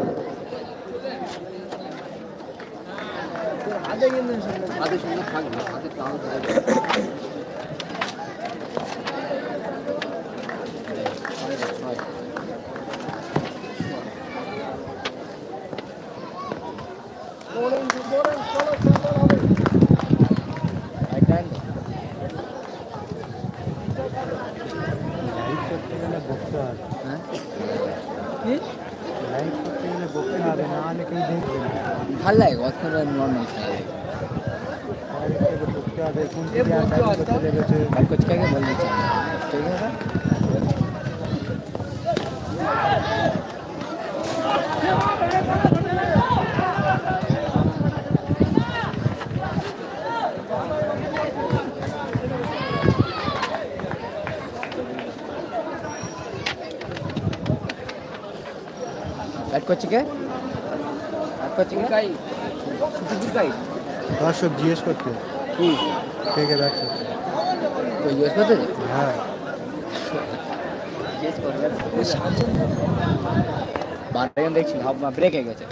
তোর হাতে কিন্তু শূন্য। হাতে শূন্য থাকবে, হাতে টান থাকবে। লাইভ করতে গেলে বকতে হবে হ্যাঁ কি? লাইভ করতে গেলে বকতে হবে না হলে কেউ দেখবে না ভাল লাগে অতক্ষণ নর্মাল বাইরে থেকে বকতে হবে কোন এ বকতে হবে তো? চলে গেছে আর কোচকাকে বল দিচ্ছি ঠিক আছে। ব্যাট করছি কে? ব্যাট করছি কে? কাই সুতির কাই দর্শক জিজ্ঞেস করতে কি কে কে দেখছে তুই জিজ্ঞেস করতে? হ্যাঁ জিজ্ঞেস করবে। বারটা জন দেখছি ভাব ব্রেক হয়ে গেছে।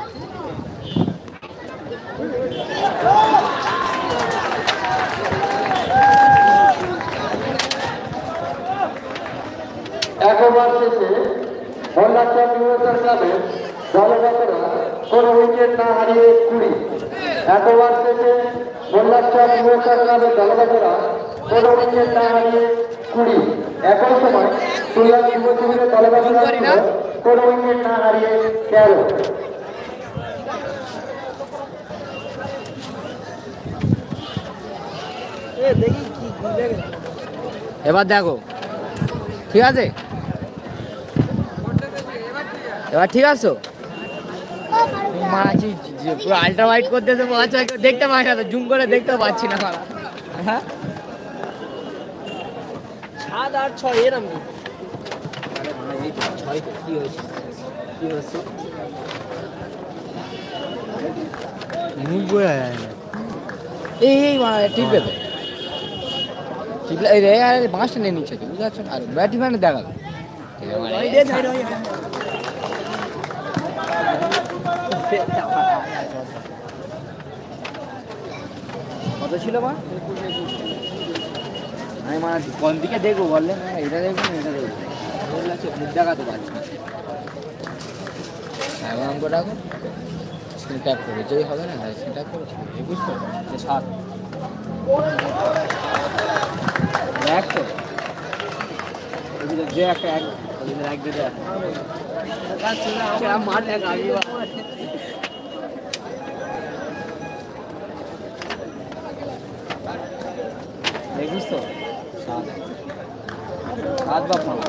এক ওভার শেষে মোল্লা স্টার নিউস্টার ক্লাবের দলগতরা কোনো উইকেট না হারিয়ে 20। এক ওভার শেষে মোল্লা স্টার নিউস্টার ক্লাবের দলগতরা কোনো উইকেট না হারিয়ে 20। একই সময় তুলনা যুব শিবিরের দলগত রান ছিল কোনো উইকেট না হারিয়ে 13। এবার দেখো ঠিক আছে, এবার ঠিক আছে মাছি পুরো আল্ট্রা ওয়াইড করতেছে, দেখতে পাই না তো, জুম করে দেখতে পাচ্ছি না। হ্যাঁ 7, 8, 6 এরম কি? কি হয়েছে কি হচ্ছে মুখ বোঝা যায় না। এই টিপবে তো, টিপলে এই রে বাঁশটা নিয়ে নিচ্ছে বুঝতে পারছো না। আর ব্যাটি মানে দেখাবে কত ছিল মা? আমি মানে কোন দিকে দেখবো বললে না, এটা দেখবো না এটা দেখবো, বললাছে মুখ দেখাতে পারছি না। অঙ্কটা স্ক্রিন ট্যাপ করে যদি হবে না স্ক্রিন ট্যাপ করে 21 তো 7 এক তো যে একটা এক এক দিতে মার এক আগে দেখিস তো 7 বা 5।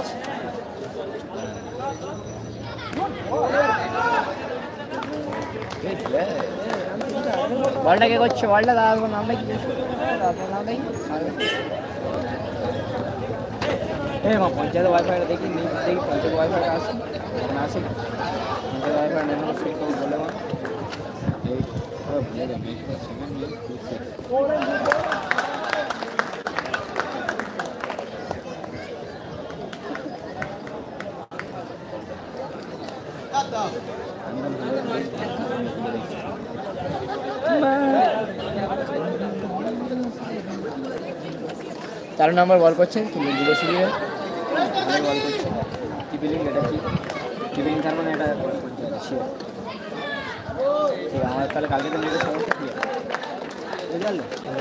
বলটা কে করছে? বলটা দাদা নামটা কি? নামটা কি? মা পঞ্চায়েত ওয়াইফাইটা দেখি দেখি পঞ্চায়েত ওয়াইফাইটা আসে না, আসে পঞ্চায়েত ওয়াইফাই নেন সেট করে বলে মা ভুলে যাবে। তেরো নম্বর বল করছেন তুমি যুব শিবিরে বল করছে। টিপিলিং এটা কি? টিপিলিং তার মানে এটা শিওর। ঠিক আছে, আমার তাহলে কালকে তো মেয়েদের সমস্যা কি বুঝলো?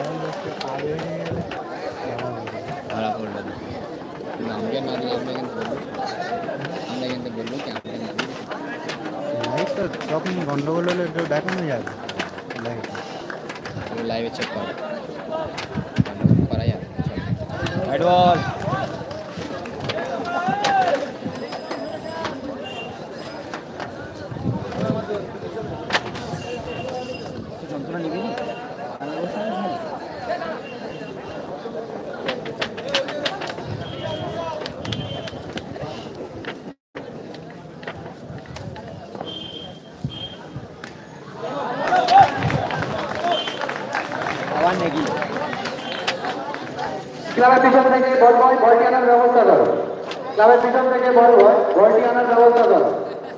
ধরা পড়লো আমাকে না দিলে আমরা কিন্তু বলবো কি আমাকে না দিলে লাইভ তো তখন গন্ডগোল হলে একটু দেখানো যাবে লাইভ। লাইভে চেক করো করা যাবে। রাইট বল যন্ত্রণা নিবি নি? আবার নাকি ক্লাবের পিছন থেকে বল হয়, বলটি আনার ব্যবস্থা করো। ক্লাবের পিছন থেকে বল হয়, বলটি আনার ব্যবস্থা করো।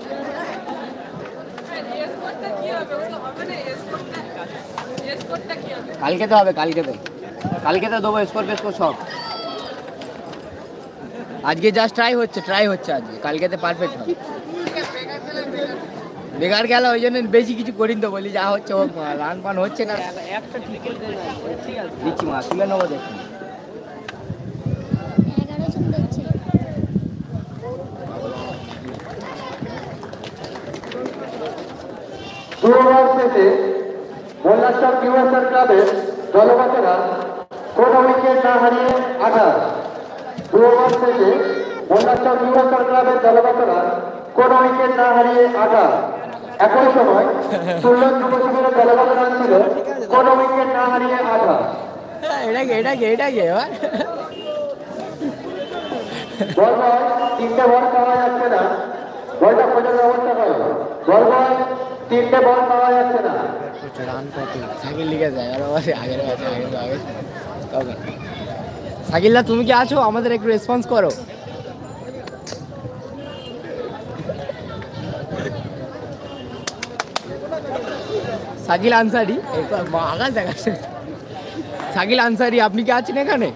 কালকে তো হবে, কালকে তো দেবো স্কোর ফেস্কোর সব। আজকে জাস্ট ট্রাই হচ্ছে আজকে, কালকেতে পারফেক্ট হবে। বেকার গেল ওই জন্য বেশি কিছু করিনি তো, বলি যা হচ্ছে হোক, রান পান হচ্ছে না। একটা ঠিক আছে দিচ্ছি মা, তুলে নেবো দেখুন। 11 জন দেখছে। ওভার শেষে মোল্লারচর কিউএসআর ক্লাবের দলগত রান কোনো উইকেট না হারিয়ে 28। ওভার শেষে মোল্লারচর কিউএসআর ক্লাবের দলগত রান কোনো উইকেট না হারিয়ে 28। একই সময় তুলন যুব শিবিরের দলগত রান ছিল কোনো উইকেট না হারিয়ে 28। এটাকে এবার বল বয় 3টে বল পাওয়া যাচ্ছে না, বলটা খোঁজার ব্যবস্থা করো। বল বয় 3টে বল পাওয়া যাচ্ছে না। রান কত? সাইকেল লিখে যায় আর আগের সাকিল্লা তুমি কি আছো? আমাদের একটু রেসপন্স করো। সাকিল আনসারি আগাল দেখাচ্ছে। সাকিল আনসারি আপনি কি আছেন এখানে?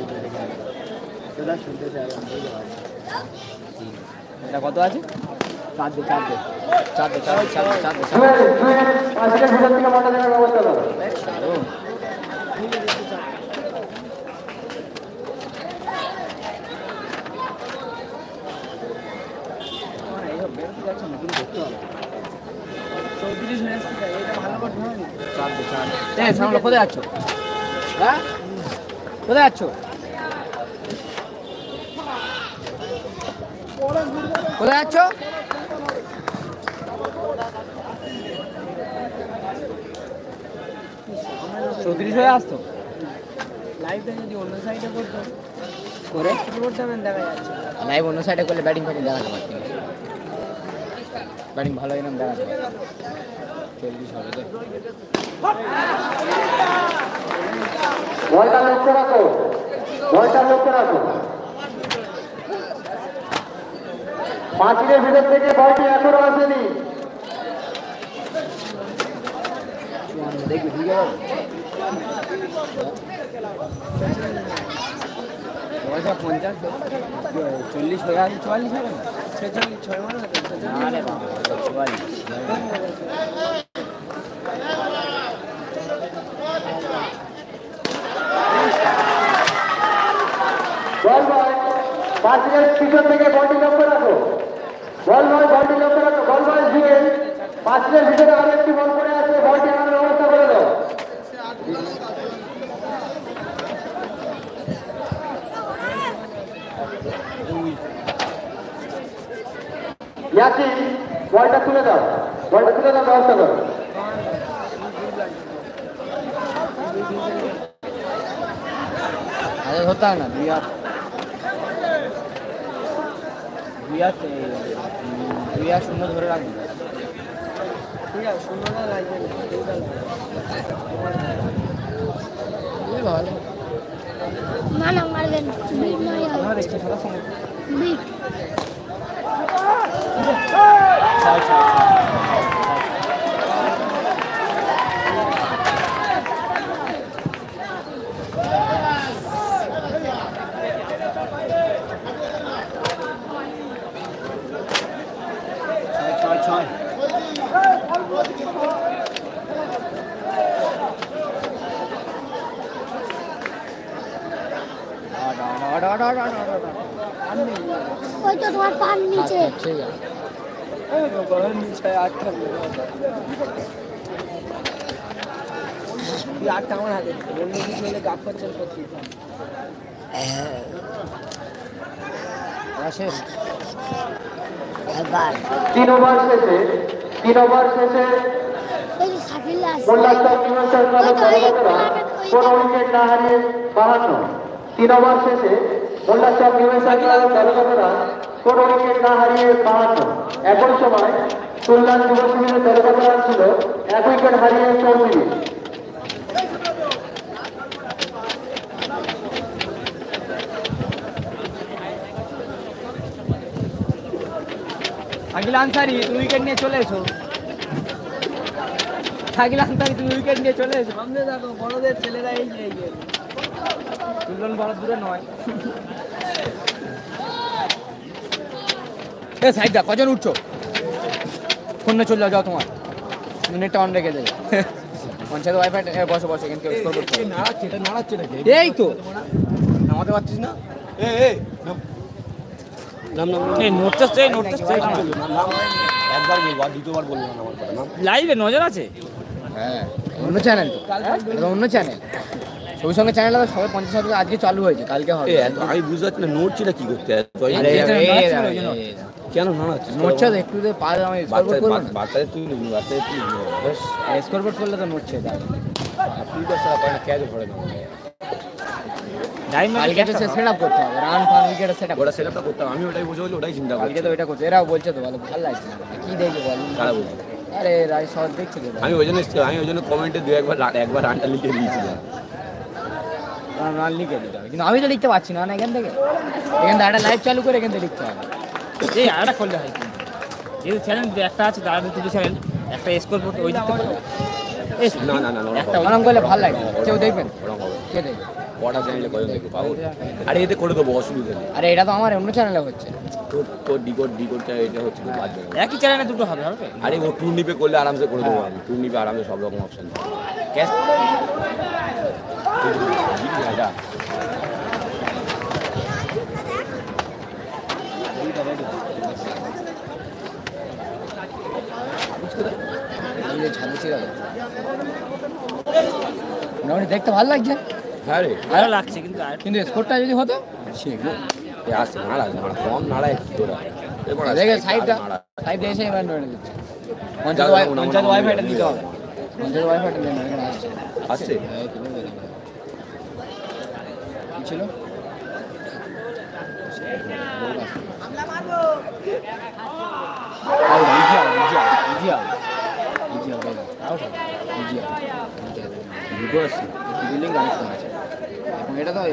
এটা কত আছে? চার দে চার দে চার দে চার দে চার দে চার দে আজকের ভিতর থেকে মাঠে দেওয়ার ব্যবস্থা করো। কোথায় যাচ্ছ? হ্যাঁ কোথায় যাচ্ছ? কোথায় যাচ্ছ? চৌত্রিশ হয়ে আসতো লাইভটা যদি অন্য সাইডে করতো করে করতে হবে দেখা যাচ্ছে। লাইভ অন্য সাইডে করলে ব্যাটিং ফ্যাটিং দেখাতে পারতি, ব্যাটিং ভালো এরকম দেখাতে পারতি। 40 হবে তো বলটা লক্ষ্য রাখো, বলটা লক্ষ্য রাখো। পাঁচিলের ভিতর থেকে বলটি এখনো আসেনি। দেখবি ঠিক আছে 50 40 হয়ে আছে 44 হবে না 6 মানে না রে বাবা 44 বল বয় পাঁচিলের পিছন থেকে বলটি লক্ষ্য রাখো, বল বয় বলটি লক্ষ্য রাখো। বল বয় দিয়ে পাঁচিলের ভিতরে আরো একটি বল করে আছে, বলটি আনার ব্যবস্থা করে দাও। ইয়াসিন বলটা তুলে দাও, বলটা তুলে দাও, ব্যবস্থা করো। আরে হতা না দুই হাত শূন্য ধরে রাখবি। ঠিক আছে শূন্যটা লাগবে ভালো না না মারবেন বিট নয় আমার দেখছি সাদা সঙ্গে বিট ছয় ছয় ছয় ওই তো তোমার পান নিচে ঘরের নিচে 8টা আটটা আমার হাতে অন্য কিছু হলে গাপ পাচ্ছেন করতে শেষ 3 ওভার শেষে ওই যে সাকিল আছে মোল্লাস্তার নিউস্টার ক্লাবের দলগতরা কোন উইকেট না হারিয়ে 52। 3 ওভার শেষে মোল্লাস্তার নিউস্টার ক্লাবের দলগতরা কোন উইকেট না হারিয়ে 52। একই সময় তুলনার যুব শিবিরের দলগতরা ছিল 1 উইকেট হারিয়ে 34। শাকিল আনসারি তুমি উইকেট নিয়ে চলে এসো, শাকিল আনসারি তুমি উইকেট নিয়ে চলে এসো। সামনে দেখো বড়দের ছেলেরা এই যে তুলন বড় দূরে নয়। এ সাইড দা কজন উঠছো? ফোন নিয়ে চলে যাও তোমার নেটটা অন রেখে দেবে। পঞ্চায়েত ওয়াইফাই বসো বসো কিন্তু স্কোর করতে হবে। নাড়াচ্ছে নাকি এই তো নামাতে পারছিস না? একবার বলবো আর দ্বিতীয়বার বলবো না আমার কথা নাম লাইভে নজর আছে। হ্যাঁ অন্য চ্যানেল তো অন্য চ্যানেল ওই সঙ্গে চ্যানেলটা তো সবাই 50 আজকে চালু হয়েছে, কালকে হবে। আমি বুঝতে পারছি না নোটছিটা কি করতে কেন নাড়াচ্ছিস নোটছে তো একটু পা আমি স্কোরবোর্ড করবো না, বাচ্চাদের তুই স্কোরবোর্ড করলে তো নোটছে তুই তো সারা পায় না ক্যাচ ভরে না কালকে তো সেট আপ করতে হবে, রান ফান উইকেট সেট আপ ওটা সেটআপটা করতাম আমি ওটাই বুঝে বলি ওটাই চিন্তা কালকে করছি তো ওইটা করছে, এরাও বলছে তো ভালো ভালো লাগছে না। কি দেখবে বল খারাপ বলছি আরে রাজ সহজ দেখছে তো আমি ওই জন্য কমেন্টে একবার রানটা লিখে দিয়েছিলাম রান লিখে দিতে হবে, কিন্তু আমি তো লিখতে পারছি না এখান থেকে একটা লাইভ চালু করে এখান থেকে লিখতে হবে। এই আরেকটা করলে হয় কিন্তু যেহেতু চ্যানেল একটা আছে তার দুটো চ্যানেল একটা স্কোর ওই দিতে না একটা ওরকম করলে ভালো লাগে, কেউ দেখবেন ওরকম হবে কে দেখবে কটা চ্যানেলে কজন দেখবে পাগল? আরে এতে করে দেবো, অসুবিধা নেই। আরে এটা তো আমার অন্য চ্যানেলে হচ্ছে। তোর ডিকোডটা এটা হচ্ছে তো বাদ দেবে। একই চ্যানেলে দুটো হবে হবে। আরে ও টুর্নিপে করলে আরামসে করে দেবো আমি। টুর্নিপে আরামসে সব রকম অপশন ক্যাশ এটা মোটামুটি দেখতে ভালো লাগছে। হ্যাঁ রে, ভালো লাগছে কিন্তু আর কিন্তু স্কোরটা যদি হতো এ আসছে নাড়া কম নাড়ায় তোরা দেখে সাইডটা সাইড এসে এবার নড়ে দিচ্ছে। পঞ্চায়েত ওয়াইফাইটা দিতে হবে। পঞ্চায়েত ওয়াইফাইটা নেই না, এখানে আসছে আসছে কি ছিল? দুটো আসছে। বিল্ডিং কানেকশন আছে এখন। এটা তো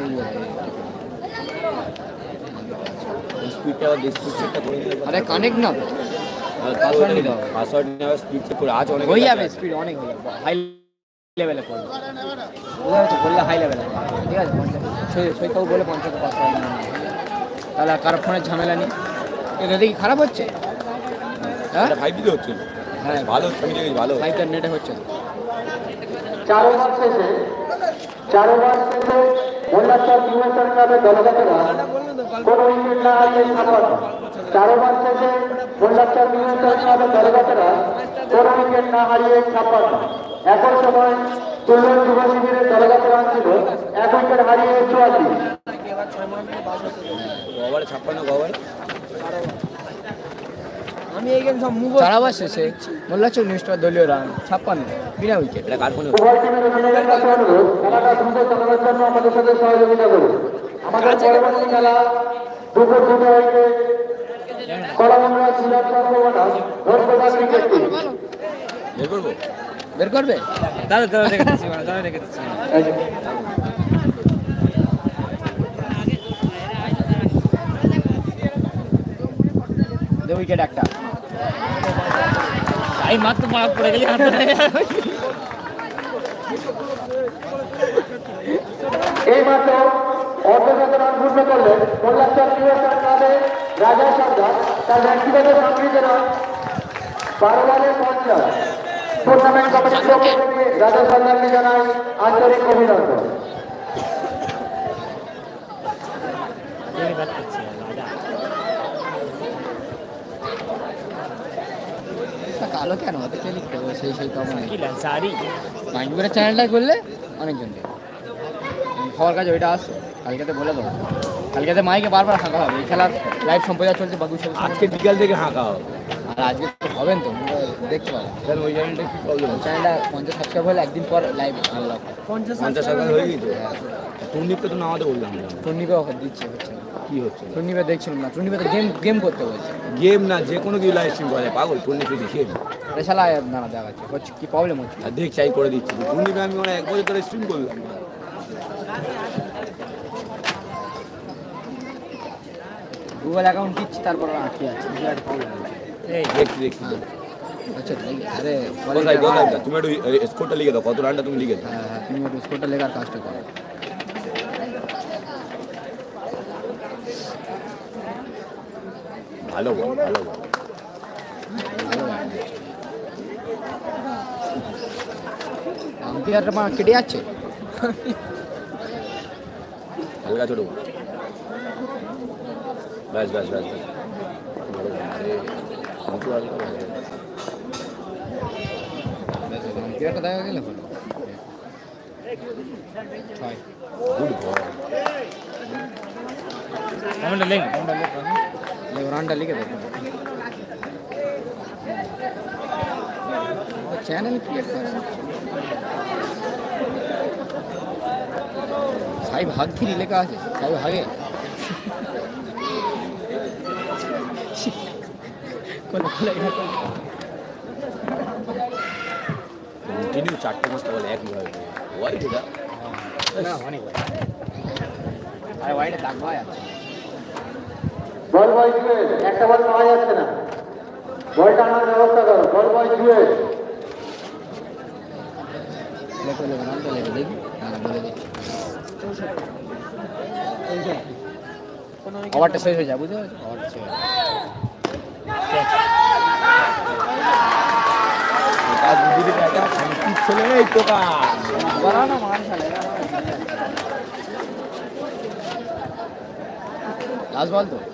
স্পিডটা আবার স্পিড চেকটা করে নিতে আরে কানেক্ট না, পাসওয়ার্ড নিতে হবে। পাসওয়ার্ড নিয়ে আবার স্পিড চেক করে আজ অনেক হয়ে যাবে, স্পিড অনেক হয়ে যাবে, হাই লেভেলে করবে। বুঝতে পারছো, করলে হাই লেভেলে ঠিক আছে। সৈকাও বলে পঞ্চায়েত পাসওয়ার্ড নিয়ে নেবে। তাহলে কারো ফোনের ঝামেলা নেই। এটা দেখি খারাপ হচ্ছে। হ্যাঁ 5G হচ্ছে। হ্যাঁ ভালো হচ্ছে, আমি দেখি ভালো। 5 নেটে হচ্ছে। 4 ওভার শেষে মোল্লাচর বিবেচন ক্লাবের দলগতরা কোনো উইকেট না হারিয়ে 56। 4 ওভার শেষে মোল্লাচর বিবেচন ক্লাবের দলগতরা কোনো উইকেট না হারিয়ে 56। একই সময় তুল্লন যুব শিবিরের দলগত রান ছিল 1 উইকেট হারিয়ে 84। ওভারে 56 ওভারে আমি এই গেম সব মুভ 4 ওভার শেষে মোল্লাচর নিউস্টার দলীয় রান 56 বিনা উইকেট। এটা কার ফোনে? উভয় টিমের অধিনায়কের কাছে অনুরোধ, খেলাটা দ্রুত চালানোর জন্য আমাদের সাথে সহযোগিতা করুন। আমাদের পরবর্তী খেলা দুপুর 2টা হইতে কলামন্ডা সিরাজ সম্ভাবনা ধন্যবাদ ক্রিকেট টিম। বের করবো? বের করবে? দাদা রেখে দিচ্ছি, দাদা রেখে দিচ্ছি। উইকেট একটা। এই মাত্র মারা পড়ে গেলি হাত ধরে। এই মাত্র অর্ধশত রান পূর্ণ করলেন মোল্লাচর বিবেচন ক্লাবের রাজা সর্দার। তার ব্যক্তিগত সংগৃহীত রান 12 বলে 50। টুর্নামেন্ট কমিটির পক্ষ থেকে রাজা সর্দারকে জানাই আন্তরিক অভিনন্দন। কালো কেন হতে কে লিখতে হবে? সেই কমন কি লাজারি মাইনপুরের চ্যানেলটাই করলে অনেকজন খাওয়ার কাজ ওইটা আসছে। কালকেতে বলে দেবো, কালকেতে মাইকে বারবার হাঁকা হবে। এই খেলার লাইভ সম্প্রচার চলছে বাগুর সাথে। আজকে বিকাল থেকে হাঁকা হবে। আর আজকে তো হবেন তো, দেখতে পাবেন। তাহলে ওই চ্যানেলটা কি প্রবলেম? চ্যানেলটা 50 সাবস্ক্রাইব হলে একদিন পর লাইভ আনলক। 50 টাকা হয়ে গেছে। টুর্নিপে তো নামাতে বললাম। টুর্নিপে দিচ্ছে, হচ্ছে না। কি হচ্ছে? টুর্নিপে দেখছিলাম না, টুর্নিপে তো গেম করতে বলছে। গেম না, যে কোনো কিছু লাইভ স্ট্রিম করে পাগল। টুর্নিপে দেখিয়ে রেশালা না দেখাচ্ছে, হচ্ছে কি প্রবলেম হচ্ছে। আর দেখ চাই করে দিচ্ছি। টুর্নিপে আমি মানে 1 বছর ধরে স্ট্রিম করলাম। গুগল অ্যাকাউন্ট দিচ্ছি, তারপর আটকে আছে, একটা প্রবলেম হচ্ছে। এই দেখছি। আচ্ছা আরে কোথায় তুমি একটু স্কোরটা লিখে দাও, কত রানটা তুমি লিখে দাও। হ্যাঁ তুমি একটু স্কোরটা লেখার কাজটা করো। ভালো বল, ভালো বল। আম্পায়ারটা আমার কেটে যাচ্ছে। হালকা ছোট বল। ব্যাস ব্যাস ব্যাস ব্যাস। আম্পায়ারটা দেখা গেলে হলো 6। Good ball. কমেন্টে লিখ, রানটা লিখে দেবো। চ্যানেল ক্রিয়েট করে সাই ভাগ থ্রি লেখা আছে, সাই ভাগে কন্টিনিউ 4টে-5টা বল একইভাবে ওয়াইড। এটা না অনেক আরে ওয়াইডে দাগ পাওয়া যাচ্ছে। বল বয় জুয়েল, একটা বল পাওয়া যাচ্ছে না। বলটা আনার ব্যবস্থা করো। বল বয় জুয়েল। লেখো নামটা লেখো দেখি। হ্যাঁ বলে দিচ্ছি। ওভারটা শেষ হয়ে যায়, বুঝতে পারছো? ওভারটা শেষ হয়ে যায়। লাস্ট বল তো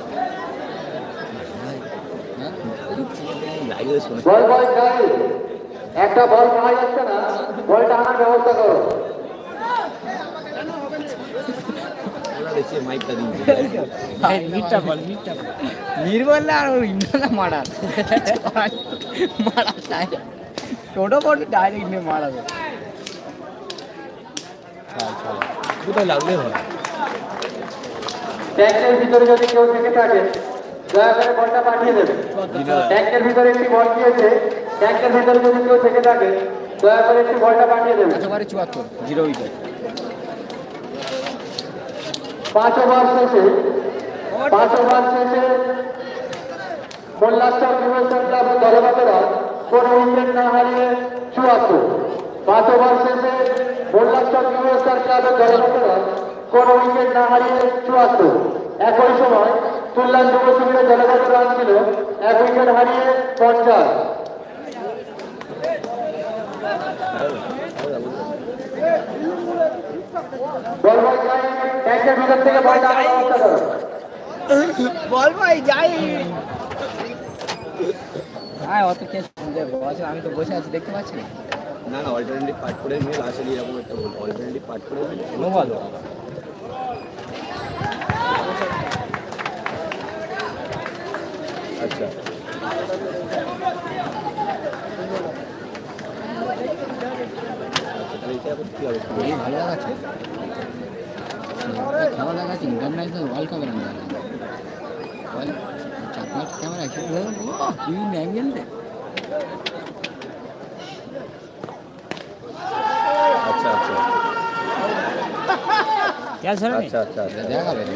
বল বল যাই, একটা বল পাওয়া যাচ্ছে না, বলটা আনার ব্যবস্থা করো। মাইকটা দিন মিটটা বল মির বললে আর ইমরান মারার টোটো করে ডাইরেক্ট নিয়ে মারাবে। কোথায় লাগলে হয় ট্যাঙ্কের ভিতরে যদি কেউ থেকে থাকে দয়া করে বলটা পাঠিয়ে দেবে। ট্যাঙ্কের ভিতরে একটি বল গিয়েছে, ট্যাঙ্কের ভিতরে যদি কেউ থেকে থাকে দয়া করে একটি বলটা পাঠিয়ে দেবে। 74 0 উইকেট। 5 ওভার শেষে মোল্লাচক ইউনিভার্সিটি ক্লাবের দলগতরা কোন উইকেট না হারিয়ে 74। 5 ওভার শেষে মোল্লাচক ইউনিভার্সিটি ক্লাবের দলগতরা কোন উইকেট না হারিয়ে 74। একই সময় তুল্লান যুব শিবিরের দলগত রান ছিল 1 উইকেট হারিয়ে 50। বল বল যাই, ট্যাঙ্কের ভিতর থেকে বলটা আনার ব্যবস্থা করো। বল ভাই যাই। হ্যাঁ অত কে বসে, আমি তো বসে আছি দেখতে পাচ্ছি না। না না অল্টারনেটিভ পার্ট করে নিয়ে লাস্টে এরকম একটা বল অল্টারনেটিভ পার্ট করে নিয়ে নো বল। আচ্ছা এটা আবার কি হবে এই ভালো লাগাচ্ছে, ভালো লাগাচ্ছে। ইন্টারন্যাশনাল ওয়ার্ল্ড কাপের আমরা চার-পাঁচ ক্যামেরা একসাথে বিভিন্ন অ্যাঙ্গেল দে। আচ্ছা আচ্ছা क्या सर আচ্ছা আচ্ছা দেখা যাবে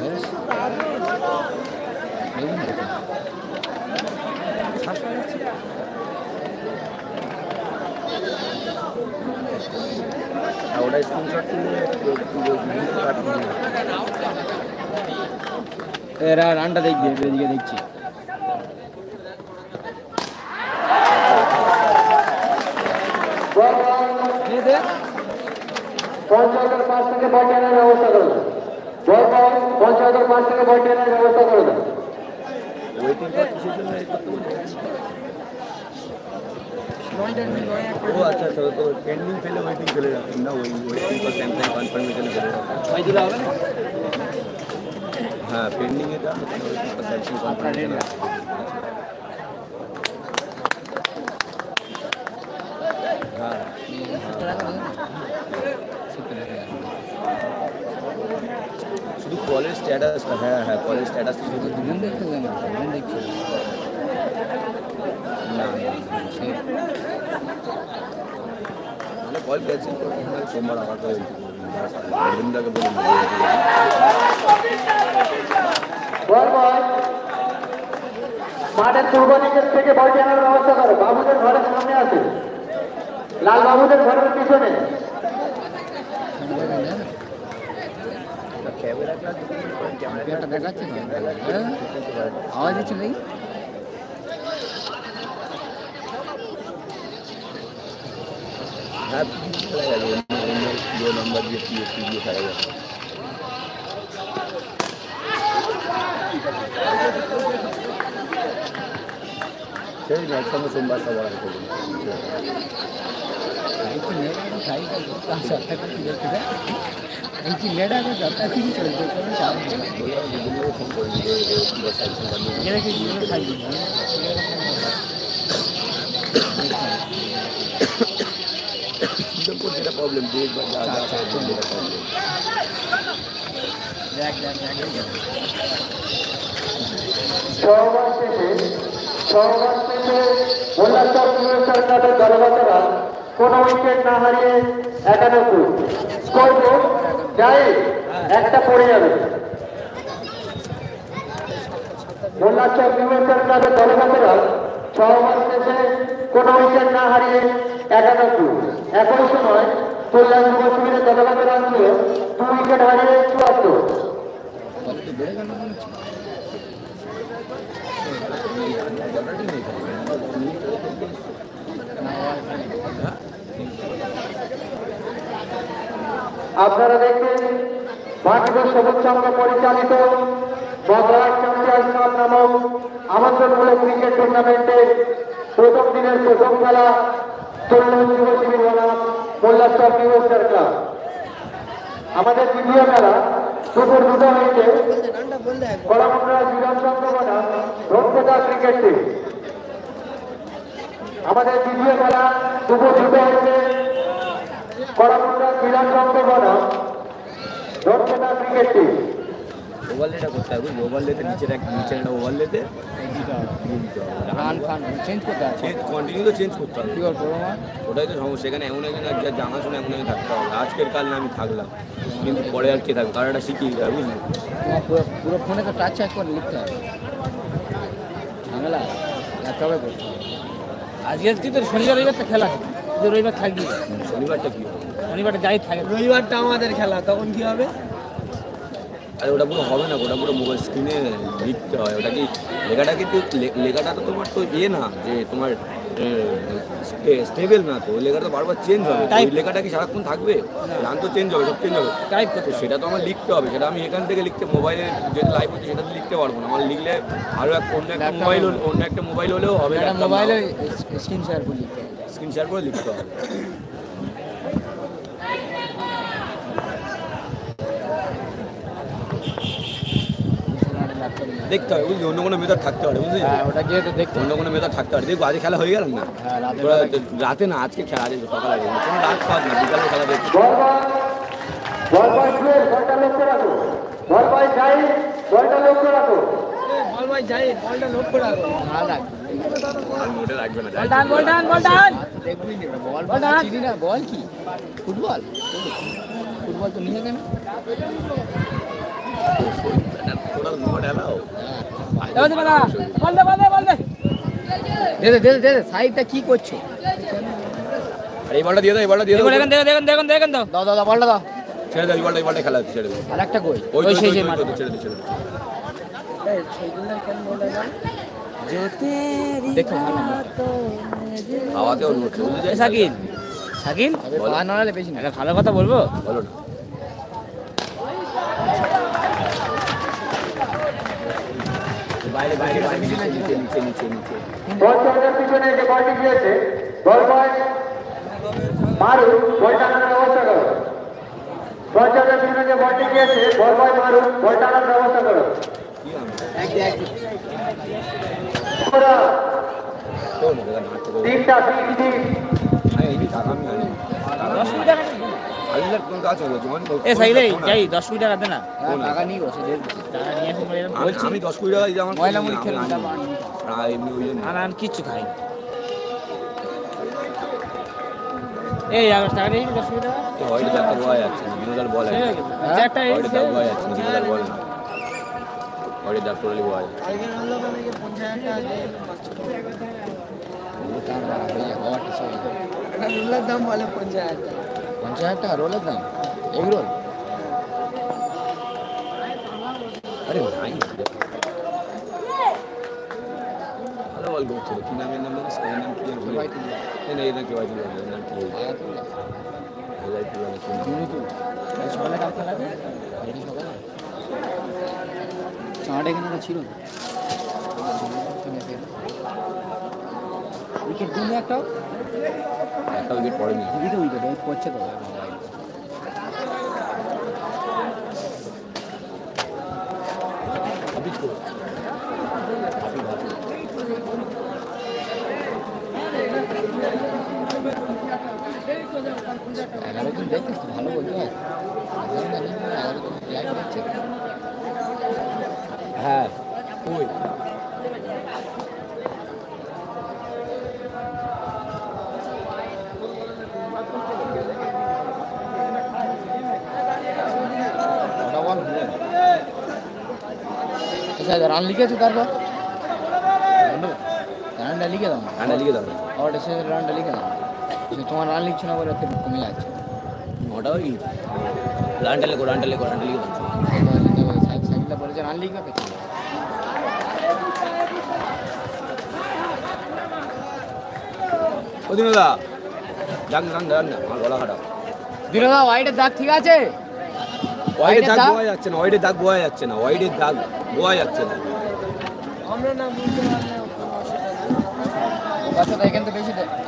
ওটা স্ক্রিনশট এরা রানটা দেখবি, এদিকে দেখছি। পঞ্চায়েতের পাশ থেকে বল টেনের ব্যবস্থা করো। বল বল পঞ্চায়েতের পাশ থেকে বল টেনের ব্যবস্থা করে দাও। ওয়েটিং ফর কিসের জন্য এই করতে বলছে ও আচ্ছা আচ্ছা তো পেন্ডিং ফেলে ওয়েটিং ফেলে রাখুন না ওই ওয়েটিং ফর স্যাম্পল কনফার্মেশন ফেলে রাখুন ভাই দিলে হবে না? হ্যাঁ পেন্ডিং এটা ওয়েটিং ফর স্যাম্পল কনফার্মেশন হ্যাঁ শুধু কলেজ স্ট্যাটাস হ্যাঁ হ্যাঁ কলেজ স্ট্যাটাস শুধু দুজন দেখতে হবে না, দুজন দেখছি না কল ক্যান্সেল করে সোমবার আবার তো অরবিন্দাকে বলুন বল বল মাঠের পূর্ব দিকের থেকে বল টেনের ব্যবস্থা করো। বাবুদের ঘরের সামনে আছে, লাল বাবুদের ঘরের পিছনে। ক্যামেরা ক্লাস ক্যামেরাটা দেখাচ্ছে না, আওয়াজ হচ্ছে নাকি? হ্যাঁ খেলা যাবে অন্য নাম্বার দিয়ে পিএসপি দিয়ে খেলা যাবে সেই নেক্সট সময় সোমবার সবার আগে করবেন ফোন করে যেটা প্রবলেম যে একবার যা যা যেটা প্রবলেম সহবাস শেষে মোল্লাচক ইউনিভার্সিটি ক্লাবের দলগতরা কোন উইকেট না হারিয়ে 91। স্কোর বোর্ড যাই, একটা পড়ে যাবে। মোল্লাচক ইউনিভার্সিটি ক্লাবের দলগতরা সহবাস শেষে কোন উইকেট না হারিয়ে 91। একই সময় কল্যাণ যুব শিবিরের দলগত রান ছিল 2 উইকেট হারিয়ে 74। কত বেড়ে গেল মনে হচ্ছে। আপনারা দেখবেন বাকিদের সবুজ সংঘ পরিচালিত বদলার চ্যাম্পিয়ন্স কাপ নামক আমন্ত্রণমূলক ক্রিকেট টুর্নামেন্টের প্রথম দিনের প্রথম খেলা তুল্লন যুব শিবির বনাম মোল্লাস্তর নিউস্টার ক্লাব। আমাদের দ্বিতীয় খেলা দুপুর 2টা হয়েছে কলামন্ডলা বিধান সংঘ বনাম রূপকথা ক্রিকেট টিম। আমাদের দ্বিতীয় খেলা দুপুর 2টা হয়েছে কলামন্ডলা বিধান সংঘ বনাম রূপকথা ক্রিকেট টিম। ওভারলেটা করতে হবে, ওভারলেতে নিচের একটা ওভারলেতে রান ফান চেঞ্জ করতে হবে, চেঞ্জ কন্টিনিউ তো চেঞ্জ করতে হবে। কি করবো আমার ওটাই তো সমস্যা, এখানে এমন একজন যা জানাশোনা এমন একজন থাকতে হবে। আজকের কাল না আমি থাকলাম, কিন্তু পরে আর কে থাকবে, কারণ এটা শিখিয়ে দিতে হবে, বুঝলি? তোমার পুরো পুরো ফোনে তো টাচ চার্জ করে লিখতে হবে, ঝামেলা ল্যাপটপে করতে হবে। আজকে কি তোর শনিবার রবিবার তো খেলা আছে, তুই রবিবার থাকবি, শনিবারটা কী হবে? শনিবারটা যাই থাকে। রবিবারটা আমাদের খেলা, তখন কি হবে? আরে ওটা পুরো হবে না, ওটা পুরো মোবাইল স্ক্রিনে লিখতে হয়। ওটা কি লেখাটা কিন্তু লেখাটা তো তোমার তো ইয়ে না যে তোমার স্টেবল না, তো ওই লেখাটা তো বারবার চেঞ্জ হবে। ওই লেখাটা কি সারাক্ষণ থাকবে? গান তো চেঞ্জ হবে, সব চেঞ্জ হবে। টাইপ করতে তো সেটা তো আমার লিখতে হবে, সেটা আমি এখান থেকে লিখতে মোবাইলে যেটা লাইভ হচ্ছে সেটা তো লিখতে পারবো না। আমার লিখলে আরও অন্য একটা মোবাইল হলেও হবে, একটা মোবাইলে স্ক্রিন শেয়ার করে লিখতে হবে, স্ক্রিন শেয়ার করে লিখতে হবে। দেখতে হবে, বুঝলি? অন্য কোনো মেথড থাকতে পারে, বুঝলি? হ্যাঁ ওটা গিয়ে তো দেখতে অন্য কোনো মেথড থাকতে পারে। দেখবো আজকে খেলা হয়ে গেল না, হ্যাঁ, রাতে ওরা রাতে না, আজকে খেলা আছে সকালে, কোনো রাত খাওয়া না, বিকালে খেলা দেখতে। বলবাই জুয়েল বলটা লক্ষ্য রাখো, বলবাই যাই বলটা লক্ষ্য রাখো। বল ভাই যাই, বলটা লোড করে রাখো। না রাখ মোটে রাখবে না, বল ডান বল ডান বল ডান। দেখবি না বল চিনি না, বল কি ফুটবল, ফুটবল তো নিয়ে কেন ওরা নোট এলাও। বল দে বল দে বল দে বল দে। দে দে দে দে সাইডটা কি করছো? আর এই বলটা দিয়ে দাও, এই বলটা দিয়ে দাও, দেখেন দেখেন দেখেন দেখেন দেখেন তো। দাও দাও দাও বলটা দাও, ছেড়ে দাও, এই বলটা খেলা হচ্ছে, ছেড়ে দাও। আর একটা কই ওই ওই তো, সেই ওই সেই তো, মাঠ। ওই তো, ছেড়ে দাও, ছেড়ে দাও। দেখো ভালো হাওয়াতেও নোট বুঝলি এ শাকিল শাকিল তবে পা নাড়ালে বেশি না। একটা ভালো কথা বলবো, বলো না। বাইরে বাইরে বাইরে, নিচে নিচে নিচে নিচে নিচে। বল চলার পিছনে যে বলটি গিয়েছে বলবাই মারু বলটা আনার ব্যবস্থা করো। বল চলার পিছনে যে বলটি গিয়েছে বলবাই মারু বলটা আনার ব্যবস্থা করো। ওরা কেউ না, দাদা, নাটক করো। তিনটা তিন তিন আমি এই টাকা আমি আনি। 10 কোটি টাকা। আলিলার কোনো কাজ হবে তোমার? এ সাইলে যাই 10 কোটি টাকা দে না। হ্যাঁ, টাকা নিয়ে বসে দেব টাকা নিয়ে এসে বলে আমি 10 কোটি টাকা দিতে আমার ময়লা মুড়ি আমি খেলে আনি। আর এমনি ওই জন্য আর আমি কিচ্ছু খাই না। এই আমার টাকা নেই 10 কোটি টাকা। হয়তো একটা বলা যাচ্ছে না, বিনোদার বল আছে। চারটা এই হয়তো বলা যাচ্ছে না, বিনোদার বল না। হয়তো ডাক্তারলি বলা যাচ্ছে। একটা রোলের দাম বলে 50,000 টাকা। 50,000 টাকা রোলের দাম, এগ রোল আরে নাই, ভালো বল করছিল। কি নামের নাম বলিস? এর নাম কি যেন বলে? এই না, এই নাকি ওয়াইটি বলে, এর নাম কি? হেলাইটি বলে কি নাম? সকালে কাপ খেলা আছে রেডি সকালে চাঁড়া এখানে তো ছিল উইকেট দিন একটাও একটা উইকেট পড়েনি। দিদি উইকেট পড়ছে তো হাফিজ কো হাফিজ হাফিজ 11 জন দেখছিস তো ভালো বলতে হয় 11 জন লাইভ দেখছে হ্যাঁ ওই আচ্ছা রান লিখেছো তারপর রানটা লিখে দাও রানটা লিখে দাও और ऐसे রানটা লিখে দাও তোমার রান লিখছো না বলে কমে যাচ্ছে 9টা ওটাও কি রানটা লেখো সাইকেলটা বলেছে রান লিখবে পেছনে ও দিনুদা ডাক না আমার গলা কাটা দিনুদা ওয়াইডের দাগ ঠিক আছে ওয়াইডের দাগ বোয়া যাচ্ছে না ওয়াইডের দাগ বোয়া যাচ্ছে না আমরা না বুঝতে পারলাম আচ্ছা এখান থেকে বেশি দেয়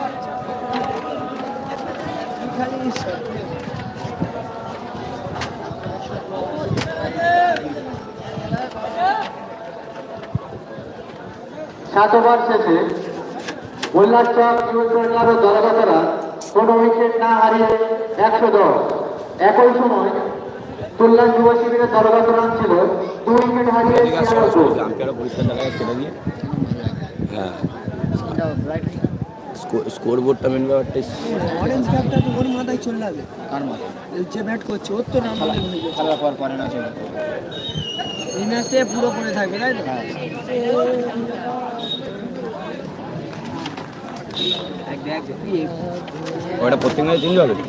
সাত ওভার শেষে উল্লাসচক ক্লাবের দলগতরা কোনো উইকেট না হারিয়ে 110। একই সময় তুল্লান যুব শিবিরের দলগত রান ছিল 2 উইকেট হারিয়ে 96। আম্পায়ারও পরিষ্কার দেখা যাচ্ছে এটা দিয়ে হ্যাঁ স্কোর বোর্ডটা মেন ব্যাপারটা অরেঞ্জ ক্যাপটা তো ওর মাথায় চলে যাবে কার মাথা যে ব্যাট করছে ওর তো নাম খেলার পর পরে না চলে এই ম্যাচটা পুরো পড়ে থাকবে তাই তো ওটা প্রত্যেক ম্যাচে চেঞ্জ হবে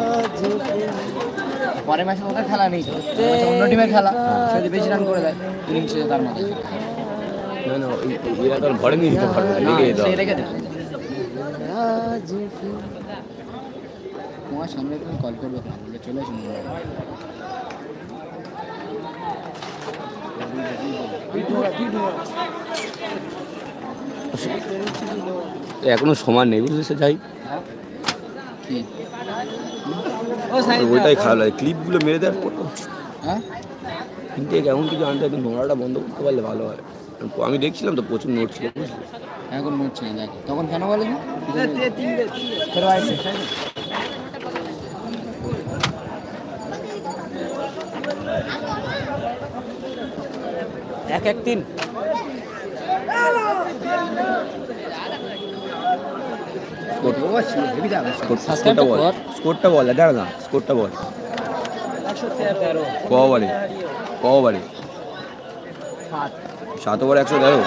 পরের ম্যাচে ওদের খেলা নেই তো অন্য টিমের খেলা যদি বেশি রান করে দেয় ইনিংসে তার মাথায় না এরা তো ঘরে নিয়ে যেতে পারবে না লেগে যেতে হবে রেখে দেয় তোমার সামনে তুমি কল করবে বলে চলে আসুন এখনো সমান নেই বুঝতে চাই ও সাইড ওইটাই খারাপ লাগে ক্লিপগুলো মেরে দেওয়ার পর হ্যাঁ কিন্তু এমন কিছু আনতে একদম নোংরাটা বন্ধ করতে পারলে ভালো হয় আমি দেখছিলাম তো প্রচুর নোট ছিল বুঝলি এখন মরছে না দেখ তখন কেন বলেনি তিনটে ফের আইসে এক 1-3 স্কোরটা বল দাঁড়া না স্কোরটা বল কবারে 7 ওভার 113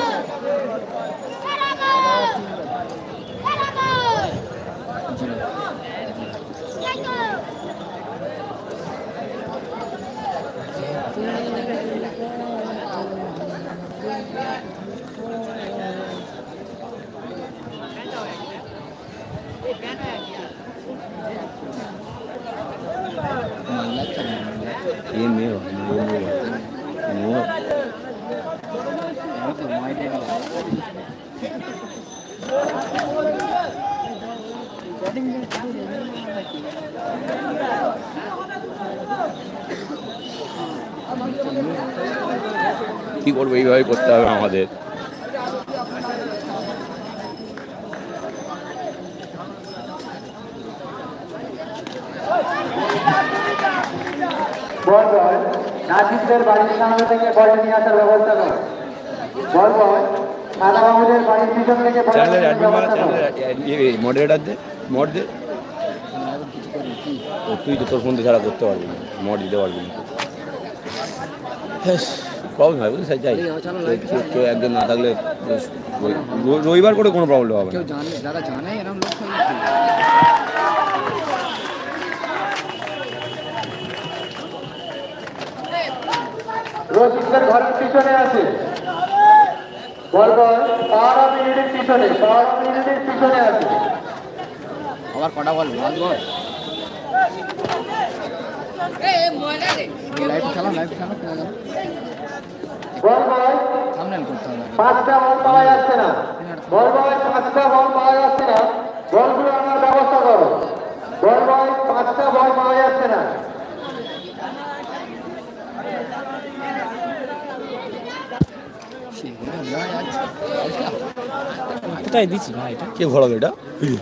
ये मेरा কি করবো এইভাবে করতে হবে আমাদের বল নাজিবদের বাড়ির সামনে থেকে বল নিয়ে আসার ব্যবস্থা করো বল সাদা বাবুদের বাড়ির পিছন থেকে বল চ্যানেলের নিয়ে আসার ব্যবস্থা করো মডারেটার দে মড দে তুই তো তোর ফোন ছাড়া করতে পারবি না মড দিতে পারবি না প্রবলেম হয় বুঝলি যাই কেউ একজন না থাকলে রবিবার করে কোনো প্রবলেম হবে না কেউ জানে যারা জানে এরকম লোক রশিদের ঘরের পিছনে আছে বল 12 মিনিটের পিছনে আছে আবার কটা বল লাল বল লাইভ খেলা বল থামনেল করতে হবে 5টা বল পাওয়া যাচ্ছে না বল 5টা বল পাওয়া যাচ্ছে না বলগুলো আনার ব্যবস্থা করো বল 5টা বল পাওয়া যাচ্ছে না কোথায় দিচ্ছি না এটা কে ভরাবে এটা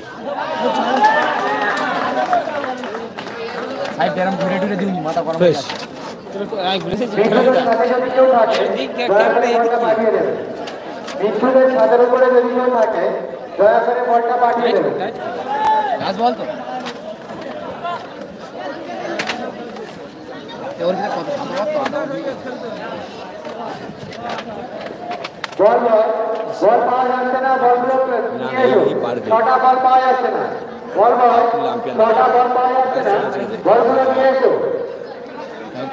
সাইড এরকম ঘুরে টুরে দিন মাথা গরম হয়ে যাচ্ছে মিঠুনের সাথে যদি কেউ থাকে দয়া করে বলটা পাঠিয়ে দেবে মিঠুনের ছাদের উপরে যদি কেউ থাকে দয়া করে বলটা পাঠিয়ে দেবে গাছ বল তো ওর ভিতরে কত বল পাওয়া যাচ্ছে না বলগুলো নিয়ে এসো 6টা বল পাওয়া যাচ্ছে না বল 6টা বল পাওয়া যাচ্ছে না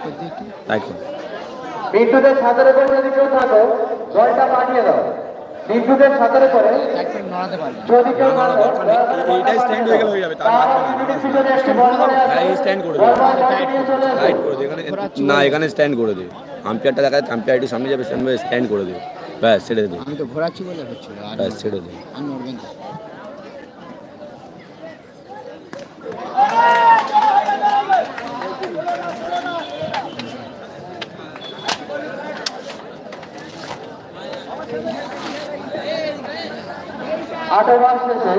টাইট কর। বিদ্যুতের ছাদের উপর যদি কেউ থাকো বলটা পাঠিয়ে দাও। বিদ্যুতের ছাদের উপরে নড়াতে পারবে যদি কেউ থাকো এইটাই স্ট্যান্ড হয়ে গেলে হয়ে যাবে, তার তার লাগবে না। বিদ্যুতের পিছনে একটি বল করে আছে। হ্যাঁ, এই স্ট্যান্ড করে দে, বল নিয়ে চলে আসো। টাইট করে দে এখানে। না, এখানে স্ট্যান্ড করে দে। আম্পায়ারটা দেখা যাচ্ছে, আম্পায়ারটি সামনে যাবে, সামনে স্ট্যান্ড করে দে, ব্যাস ছেড়ে দে, আমি তো ঘোরাচ্ছি বলে হচ্ছিল আর ব্যাস ছেড়ে দে। আর নড়বেন না। আটবার শেষে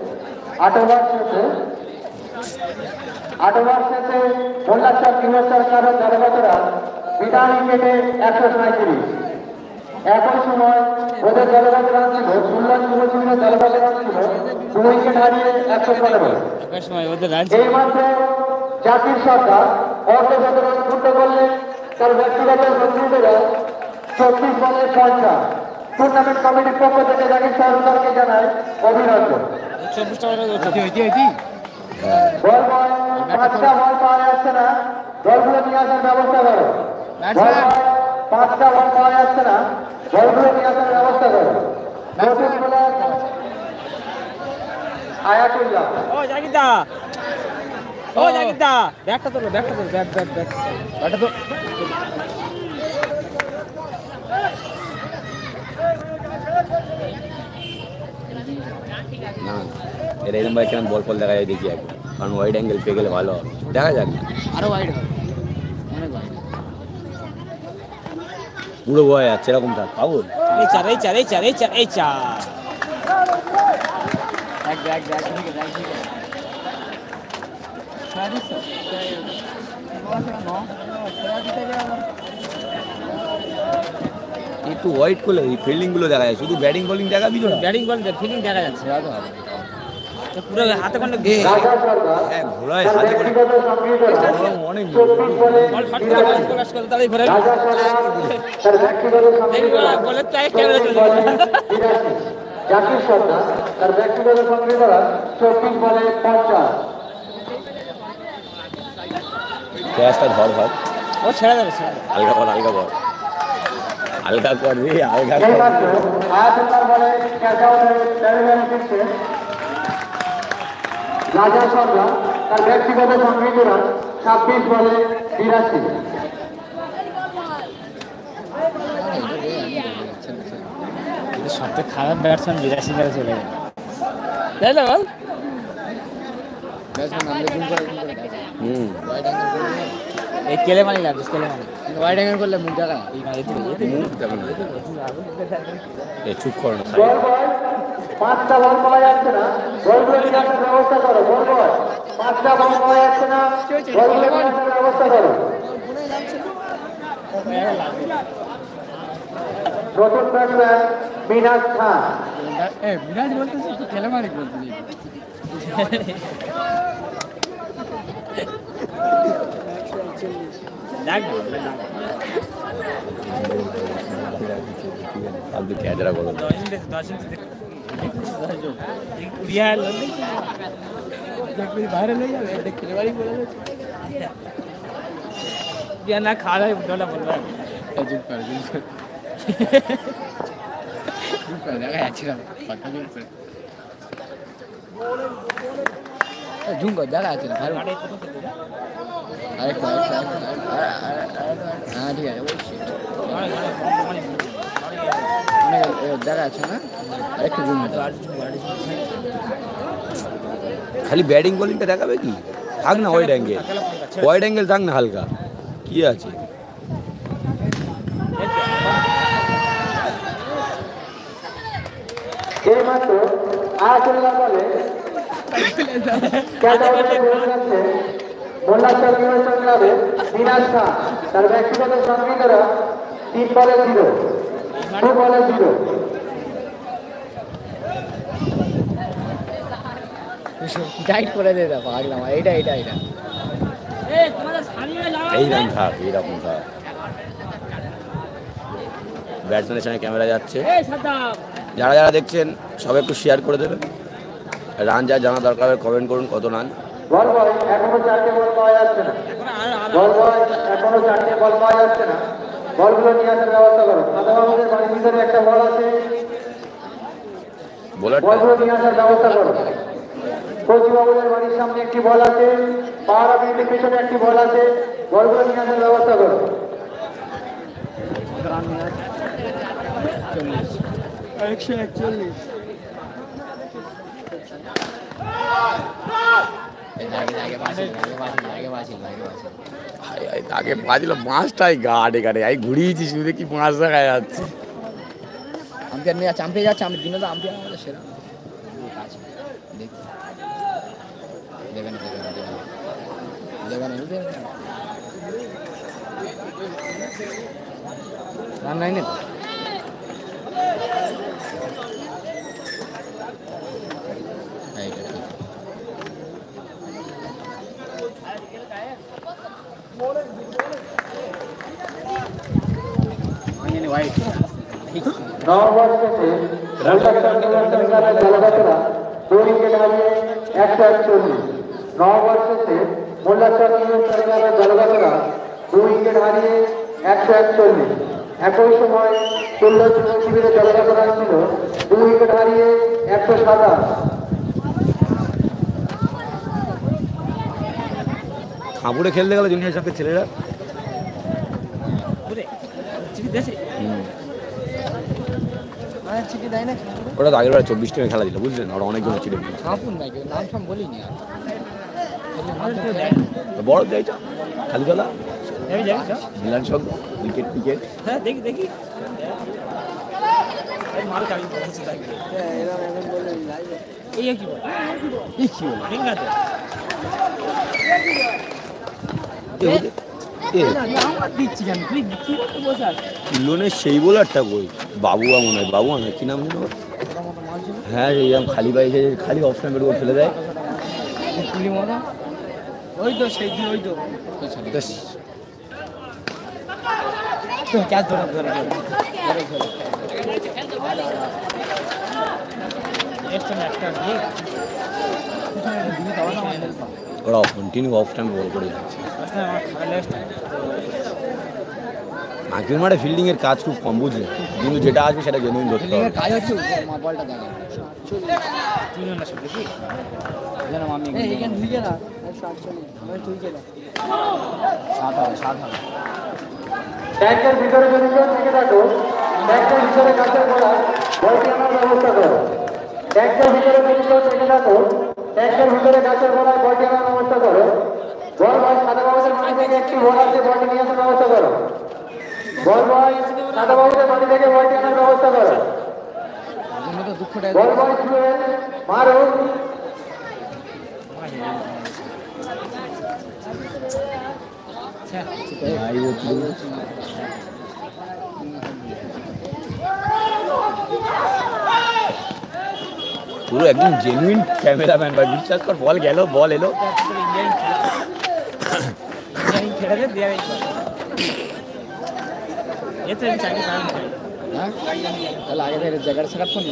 মোল্লাচার বিমর্চার কারণ দলগতরা বিদায় উইকেটে 137। একই সময় ওদের দলগত রান ছিল 16 যুবশিবিরের দলগত রান ছিল 2 উইকেট হারিয়ে 115। একবার সময় ওদের রান এই মাত্র জাতির সরকার অর্ধশত রান পূর্ণ করলেন তার ব্যক্তিগত বন্ধুদেরা 24 বলে 50। টুর্নামেন্ট কমিটির পক্ষ থেকে জাতির সরকারকে জানায় অভিনন্দন। 24টা বল বল বয় 5টা বল পাওয়া যাচ্ছে না, বলগুলো নিয়ে আসার ব্যবস্থা করো। বল বয় 5টা বল পাওয়া যাচ্ছে না, বলগুলো নিয়ে আসার ব্যবস্থা করো। নতুন বোলার আয়াতুল্লাহ। ও জাকিদা, ও জাকিদা, ব্যাগটা তোলো, ব্যাগ ব্যাগটা তো না, এর এরকম ভাই কেন বল ফল দেখা যায় দেখি একবার, কারণ ওয়াইড অ্যাঙ্গেল পেয়ে গেলে ভালো হবে। দেখা যাক না, আরো ওয়াইড হবে, অনেক ওয়াইড। পুরো বয় যাচ্ছে এরকম থাক পাবল। এই চার দেখ ঠিক আছে। একটু ওয়াইড করলে এই ফিল্ডিং গুলো দেখা যায়, শুধু ব্যাটিং বোলিং দেখাবি তো না। ব্যাটিং বল ফিল্ডিং দেখা যাচ্ছে, তো পুরো হাতে কোন রাজা সরকার হ্যাঁ, ঘোড়ায় তার হাতে করে ব্যক্তিগত সংগীতরা অনেক 24 বলে বল ফাট করে বল করে তাড়াতাড়ি ঘোরে। রাজা সরকার তার ব্যক্তিগত সংগীতরা বলের চাই ক্যামেরা চলে 82। জাতির সরকার তার ব্যক্তিগত সংগীতরা 24 বলে 50। ক্যাচটা ধর ভাই, ও ছেড়ে দেবে হালকা বল হালকা করবি, হালকা এই মাত্র আয়াতুল্লাহ বলে ক্যাচ আউটের ডেলিভারি দিচ্ছে রাজা সরকার তার ব্যক্তিগত সংগীতরা 26 বলে 82। সবচেয়ে খারাপ ব্যাটসম্যান 82 মেরে চলে গেল, তাই না বল? ব্যাটসম্যান আমরা জুম করে ওয়াইড অ্যাঙ্গেল করলে এই কেলে মানি লাগবে, কেলে মানি ওয়াইড অ্যাঙ্গেল করলে মুখ দেখা এই মারি দিতে মুখ দেবে না, এ চুপ কর না। বল বয় 5টা বল পাওয়া যাচ্ছে না, বলগুলো নিয়ে আসার ব্যবস্থা করো। বল বয় 5টা বল পাওয়া যাচ্ছে না, বলগুলো নিয়ে আসার ব্যবস্থা করো। নতুন ব্যাটসম্যান মিনাজ খান। বিরাজ বলতেছি তো খেলে মারি বলতেছি। ফালতু ক্যাচরা বলো। বাইরে লই যাবে খেলে বাড়ি বলে না খাওয়া উঠোটা বলবে দেখা যাচ্ছিলাম জুম কর দেখা যাচ্ছে না ভালো। আরেকটা হ্যাঁ ঠিক আছে দেখা যাচ্ছে না, আরেকটু জুম খালি ব্যাটিং বোলিংটা দেখাবে কি, থাক না ওয়াইড অ্যাঙ্গেল থাক না, হালকা কি আছে। এই মাত্র আয়াতুল্লাহ বলে ক্যাচ আউটের গোল করছে মোল্লাচার বিমর্চার ক্লাবে মিনাজ খান তার ব্যক্তিগত সংগীতরা 3 বলে 0, 2 বলে 0। টাইট করে দে দেখো আগলাম এইটা এইরকম থাক, এইরকম থাক। ব্যাটসম্যানের সঙ্গে ক্যামেরা যাচ্ছে, যারা দেখছেন সব একটু শেয়ার করে দেবেন। রান যা জানা দরকার কমেন্ট করুন কত রান। বল বয় এখনো 4টে বল পাওয়া যাচ্ছে না, বল বয় এখনো 4টে বল পাওয়া যাচ্ছে না, বলগুলো নিয়ে আসার ব্যবস্থা করো। সাদাবাবুদের বাড়ির ভিতরে একটা বল আছে, বলগুলো নিয়ে আসার ব্যবস্থা করো। কচিবাবুদের বাড়ির সামনে একটি বল আছে, পাহাড়া বিল্ডিং পেছনে একটি বল আছে, বলগুলো নিয়ে আসার ব্যবস্থা করো। রান নিয়ে 141। তাকে বাজলো মাছটাই গাড়ে গাড়ে আই ঘুরিয়েছি শুধু কি মাছ দেখা যাচ্ছে। আম্পায়ার নিয়ে যাচ্ছে, আম্পায়ার যাচ্ছে, আমি দিনে তো আম্পায়ার আমাদের সেরা রান নাই না নববর্ষে জলগাতরা 2 উইকেট হারিয়ে 141। নববর্ষে মোল্লাচর জলগাতরা 2 উইকেট হারিয়ে 141। একই সময় তুল্য শিবিরের জলগাতরা ছিল 2 উইকেট হারিয়ে 127। হাঁপুড়ে খেলতে গেল জুনিয়র সঙ্গে ছেলেরা ওরা তো আগের বার 24 টাকা খেলা দিল বুঝলেন, ওরা অনেকজন ছিল নাম বলিনি বড় যাইটা খালি খেলা মিলান সব উইকেট উইকেট হ্যাঁ দেখি দেখি এই কি বল লোনের সেই বোলারটা কই বাবুয়া মনে হয়, বাবুয়া নয় কি নাম যেন ওর? হ্যাঁ এইরকম খালি বাইকে খালি অপশন বের করে ফেলে দেয়। ওই তো সেই ওই তো ব্যাস। ওরা কন্টিনিউ অফ টাইম বল করে যাচ্ছে। আঁকির মাঠে ফিল্ডিং এর কাজ খুব কম বুঝলে, কিন্তু যেটা আসবে সেটা জেনুইন ধরতে হবে। কাজ হচ্ছে বলটা দেখা ট্যাঙ্কের ভিতরে যদি কেউ থেকে থাকো, ট্যাঙ্কের ভিতরে কাছের পড়া বলটি আনার ব্যবস্থা করো। ট্যাঙ্কের ভিতরে যদি কেউ থেকে থাকো, ট্যাঙ্কের ভিতরে গাছের পড়ায় বলটি আনার ব্যবস্থা করো। বল ভাই সাদাবাবুদের বাড়ি থেকে একটি বল আছে, বলটি নিয়ে আসার ব্যবস্থা করো। বল ভাই সাদাবাবুদের বাড়ি থেকে বলটি আনার ব্যবস্থা করো। বল ভাই সুয়েল মারো। পুরো একদম জেনুইন ক্যামেরাম্যান ভাই, বিশ্বাস কর। বল গেল, বল এলো, আগে জায়গাটা সেট ফোন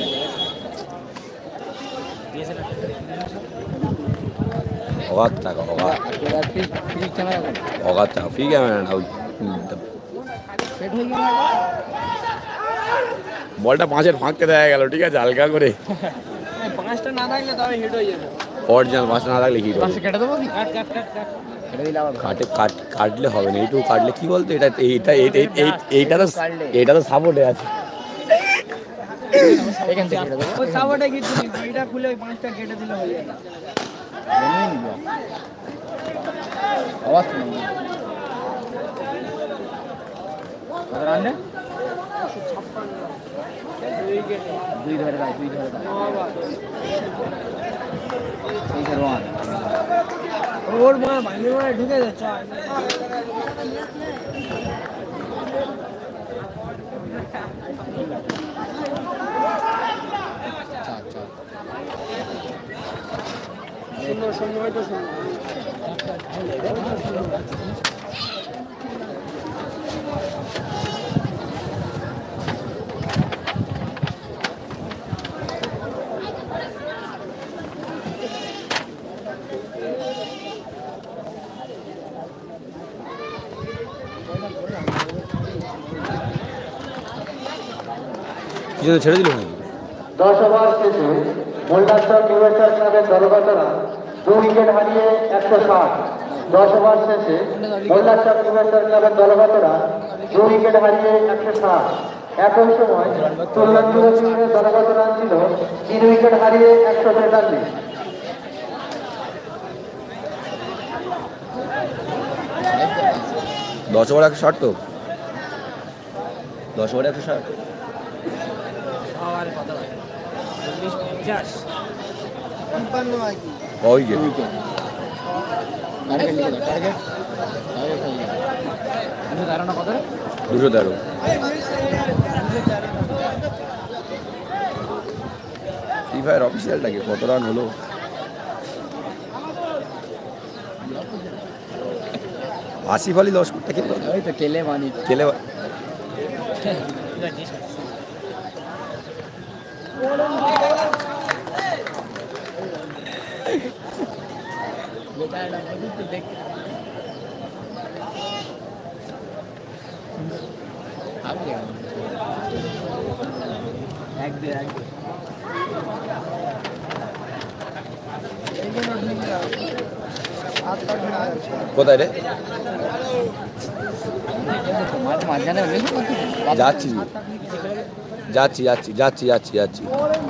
অগাধ টাকা, অগাধ টাকা ফ্রি ক্যামেরা না। বলটা 5-এর ফাঁকতে দেওয়া গেল, ঠিক আছে, হালকা করে। 5টা না থাকলে তবে হিট হয়ে যাবে। অরিজিনাল 5টা না থাকলে হিট হবে। কেটে দেবো কি? কেটে দিলে আবার কাটলে হবে না, এইটুকু কাটলে কি বলতো, এইটা তো সাপোর্টে আছে। এখান থেকে কেটে দেবো। ওই সাপোর্টে কিছু নেই, এটা খুলে ওই 5টা কেটে দিলে হয়ে যাবে। আওয়াজ নেই। কত রান রে? 2 ধরে দাও, 2 ধরে দাও। এই যে রান। ওর ভাঙে ঢুকে যাচ্ছে। সুন্দর হয়তো কিছু তো ছেড়ে দিল নাকি 10 ওভার শেষে মোল্লাচক ইউএসআর ক্লাবের দলগতরা 2 উইকেট হারিয়ে 160। 10 ওভার শেষে মোল্লাচক ইউএসআর ক্লাবের দলগতরা 2 উইকেট হারিয়ে 160। একই সময় তুল্লান যুব শিবিরের দলগত রান ছিল 3 উইকেট হারিয়ে 143। 10 ওভার 160 তো 10 ওভার 160 সবারে কত হয় 40-50 ওই গে আমি ধারণা কত 213 ফ্রি ফায়ার অফিসিয়ালটাকে কত রান হলো আসিফ আলী 10 কোটি টাকা ওই তো কেলে মানি খেলে কোথায় রে মাঝখানে যাচ্ছি যাচ্ছি যাচ্ছি যাচ্ছি যাচ্ছি যাচ্ছি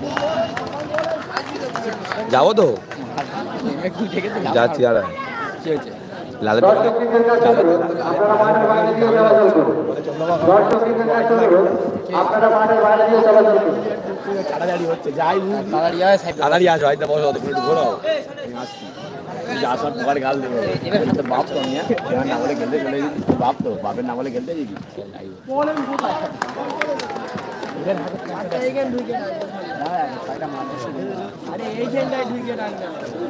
যাবো তো যাচ্ছি আর লালের দর্শকদের কাছে অনুরোধ, আপনারা মাঠের বাইরে দিয়ে চলাচল করুন। দর্শকদের কাছে অনুরোধ, আপনারা মাঠের বাইরে দিয়ে চলাচল করুন। তাড়াতাড়ি আসো হয়তো বসো তখন একটু ঘোরাও আসার তোমার গাল দেবো বাপ তো আমি না বলে খেলতে চলে গেছি বাপ তো বাপের না বলে খেলতে গেছি আরে এই গেমটাই ঢুকে রাখবে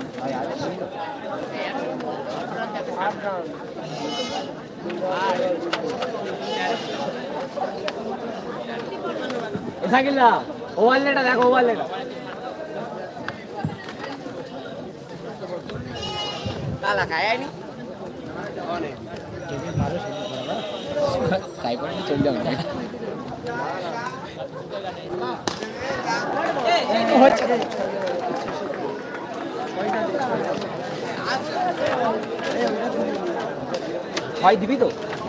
সাইকেলটা ওভারলেটা দেখো ওভারলেটা তালা খায়নি তাই করে চলে যাবে ভাই দিবি তো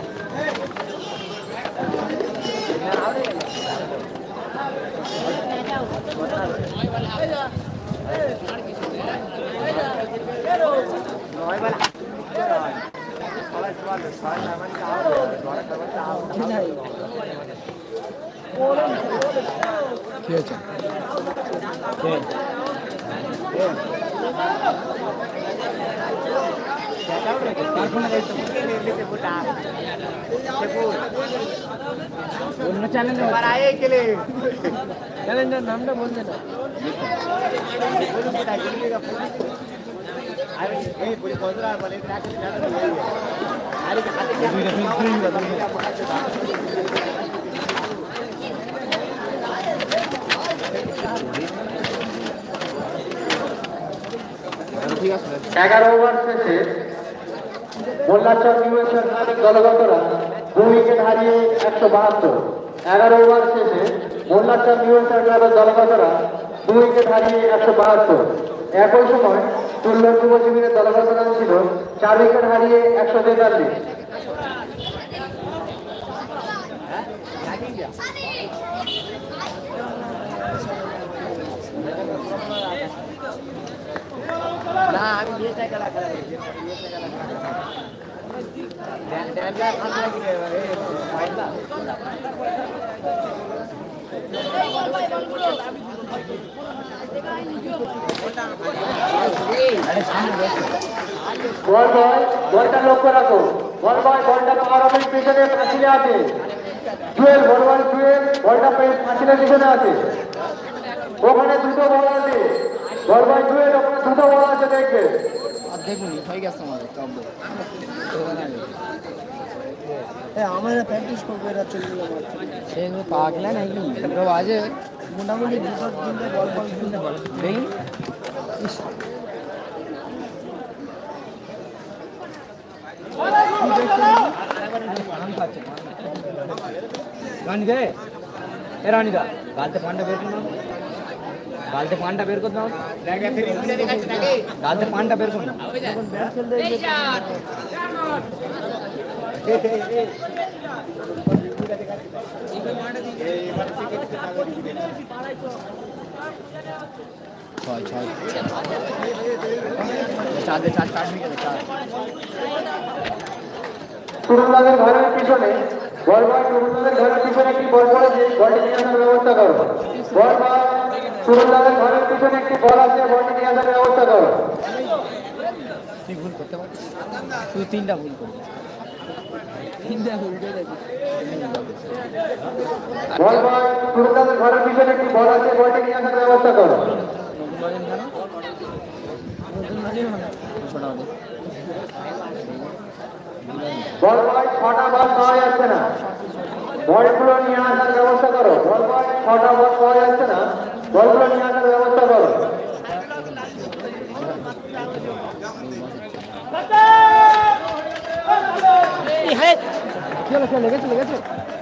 কি হয়েছে অন্য চ্যানেলের নামটা বলতে না এগারো ওভার শেষে মোল্লাচক ইউএসআর ক্লাবের দলগতরা 2 উইকেট হারিয়ে 172। 11 ওভার শেষে মোল্লাচক ইউএসআর ক্লাবের দলগতরা 2 উইকেট হারিয়ে 172। একই সময় তুল্লান যুব শিবিরের দলগত রান ছিল 4 উইকেট হারিয়ে 143। না আমি বিয়েটা খেলা বল বয় বলটা লক্ষ্য রাখো বল বয় বলটা পাওয়ার অফিস পিছনে পাঁচিলে আছে জুয়েল বল বয় জুয়েল বলটা পাঁচিলের পিছনে আছে ওখানে দুটো বল আছে বল বয় জুয়েল ওখানে দুটো বল আছে দেখবে দেখুন হয়ে গেছে আমাদের কাব্য আমার প্র্যাকটিস করবো এরা চলে গেল সে পাগলা নাকি দুটো বাজে মোটামুটি দুটো তিনটে বল বল কিনতে পারে দেখি রানী দে এ রানী দা গালতে পানটা বের করুন, গালতে পানটা বের করুন, গালতে পানটা বের করুন। ছয় ছয় চার চার চার চার টুরুলালের ঘরের পিছনে বল বয় টুরুলালের ঘরের পিছনে একটি বল পড়েছে, বলটি নিয়ে আসার ব্যবস্থা করো। বল বয় টুরুলালের ঘরের পিছনে একটি বল আছে, বলটি নিয়ে আসার ব্যবস্থা করো। তুই ভুল করতে পারছিস, তুই তিনটা ভুল করবি, তিনটা ভুল করে বল বয় টুরুলালের ঘরের পিছনে একটি বল আছে, বলটি নিয়ে আসার ব্যবস্থা করো। বল বয় 6টা বল পাওয়া যাচ্ছে না, বলগুলো নিয়ে আসার ব্যবস্থা করো। বল বয় 6টা বল পাওয়া যাচ্ছে না, বলগুলো নিয়ে আসার ব্যবস্থা করো। কি হলো, কি লেগেছে লেগেছে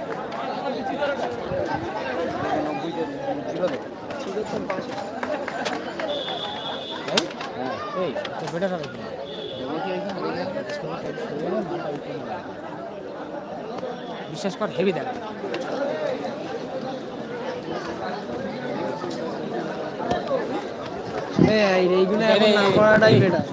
বিশ্বাস কর হেভি দেখা এইগুলো এখন না করাটাই বেটার।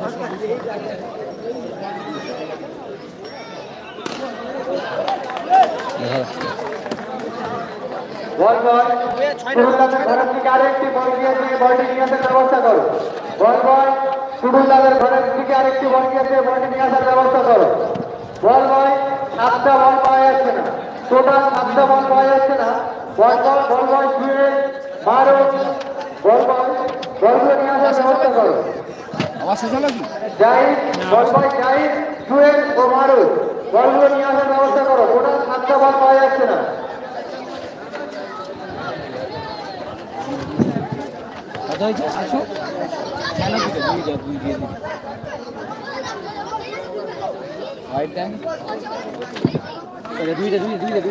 বল বয় টুরুলালের ঘরের দিকে আরেকটি বল গিয়েছে, বলটি নিয়ে আসার ব্যবস্থা করো। বল বয় টুরুলালের ঘরের দিকে আরেকটি বল গিয়েছে, বলটি নিয়ে আসার ব্যবস্থা করো। বল বয় 7টা বল পাওয়া যাচ্ছে না, টোটাল 7টা বল পাওয়া যাচ্ছে না। বল বয় ছুঁয়ে মারো, বল বয় বলগুলো নিয়ে আসার ব্যবস্থা করো। আবার শেষ হলো কি? জাহিদ বল বয় জাহিদ ছুঁয়ে ও মারো, বলগুলো নিয়ে আসার ব্যবস্থা করো। টোটাল 7টা বল পাওয়া যাচ্ছে না। কত হয়েছে? 800 কেন দিতে দুই দিয়ে দিই হোয়াইট টাইম দুইটা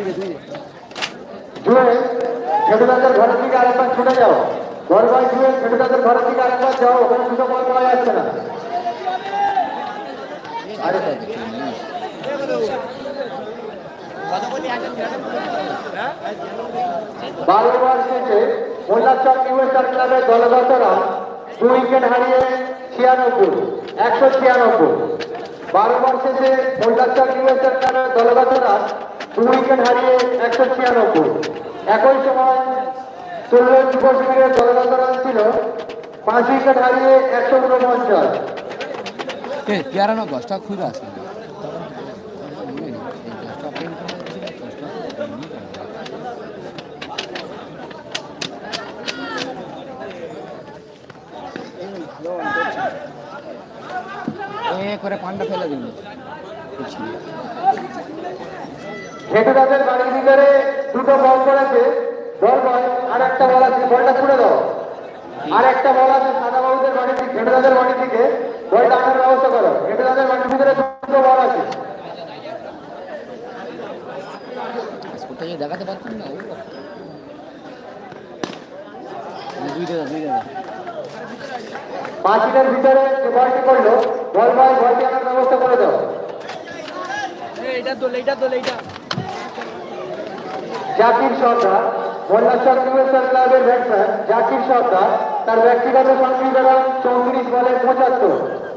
জুয়ে ছেটুদাদের ঘরের দিকে আরেকবার ছুটে যাও। বল বয় জুয়ে ছেটুদাদের ঘরের দিকে আরেকবার যাও, ওখানে দুটো বল পাওয়া যাচ্ছে না। আরে বারো ওভার শেষে মোল্লাচক ইউএসআর ক্লাবের দলগতরা 2 উইকেট হারিয়ে 196। 12 ওভার শেষে মোল্লাচক ইউএসআর ক্লাবের দলগতরা 2 উইকেট হারিয়ে 196। একই সময় তুল্য যুব শিবিরের দলগত রান ছিল 5 উইকেট হারিয়ে 149। পেয়ারানো 10টা খুঁজে আছে করে পান্ডা ফেলে দিল। ছেটুদাদের বাড়ির ভিতরে দুটো বল পড়েছে, বল বয় আর একটা বল আছে, বলটা ছুড়ে দাও। আর একটা বল আছে সাদাবাবুদের বাড়ি থেকে, ছেটুদাদের বাড়ি থেকে বলটা আনার ব্যবস্থা করো। ছেটুদাদের বাড়ির ভিতরে দুটো বল আছে। কোথায় দেখাতে পারতাম না, দুইটা 5 মিনিটের ভিতরে যে বলটি করলো, বল বয় বলটি আনার ব্যবস্থা করে দাও। জাকির সর্দার মোল্লাচক ইউএসআর ক্লাবের ব্যাটসম্যান জাকির সর্দার তার ব্যক্তিগত সংবিধান 34 বলে 75।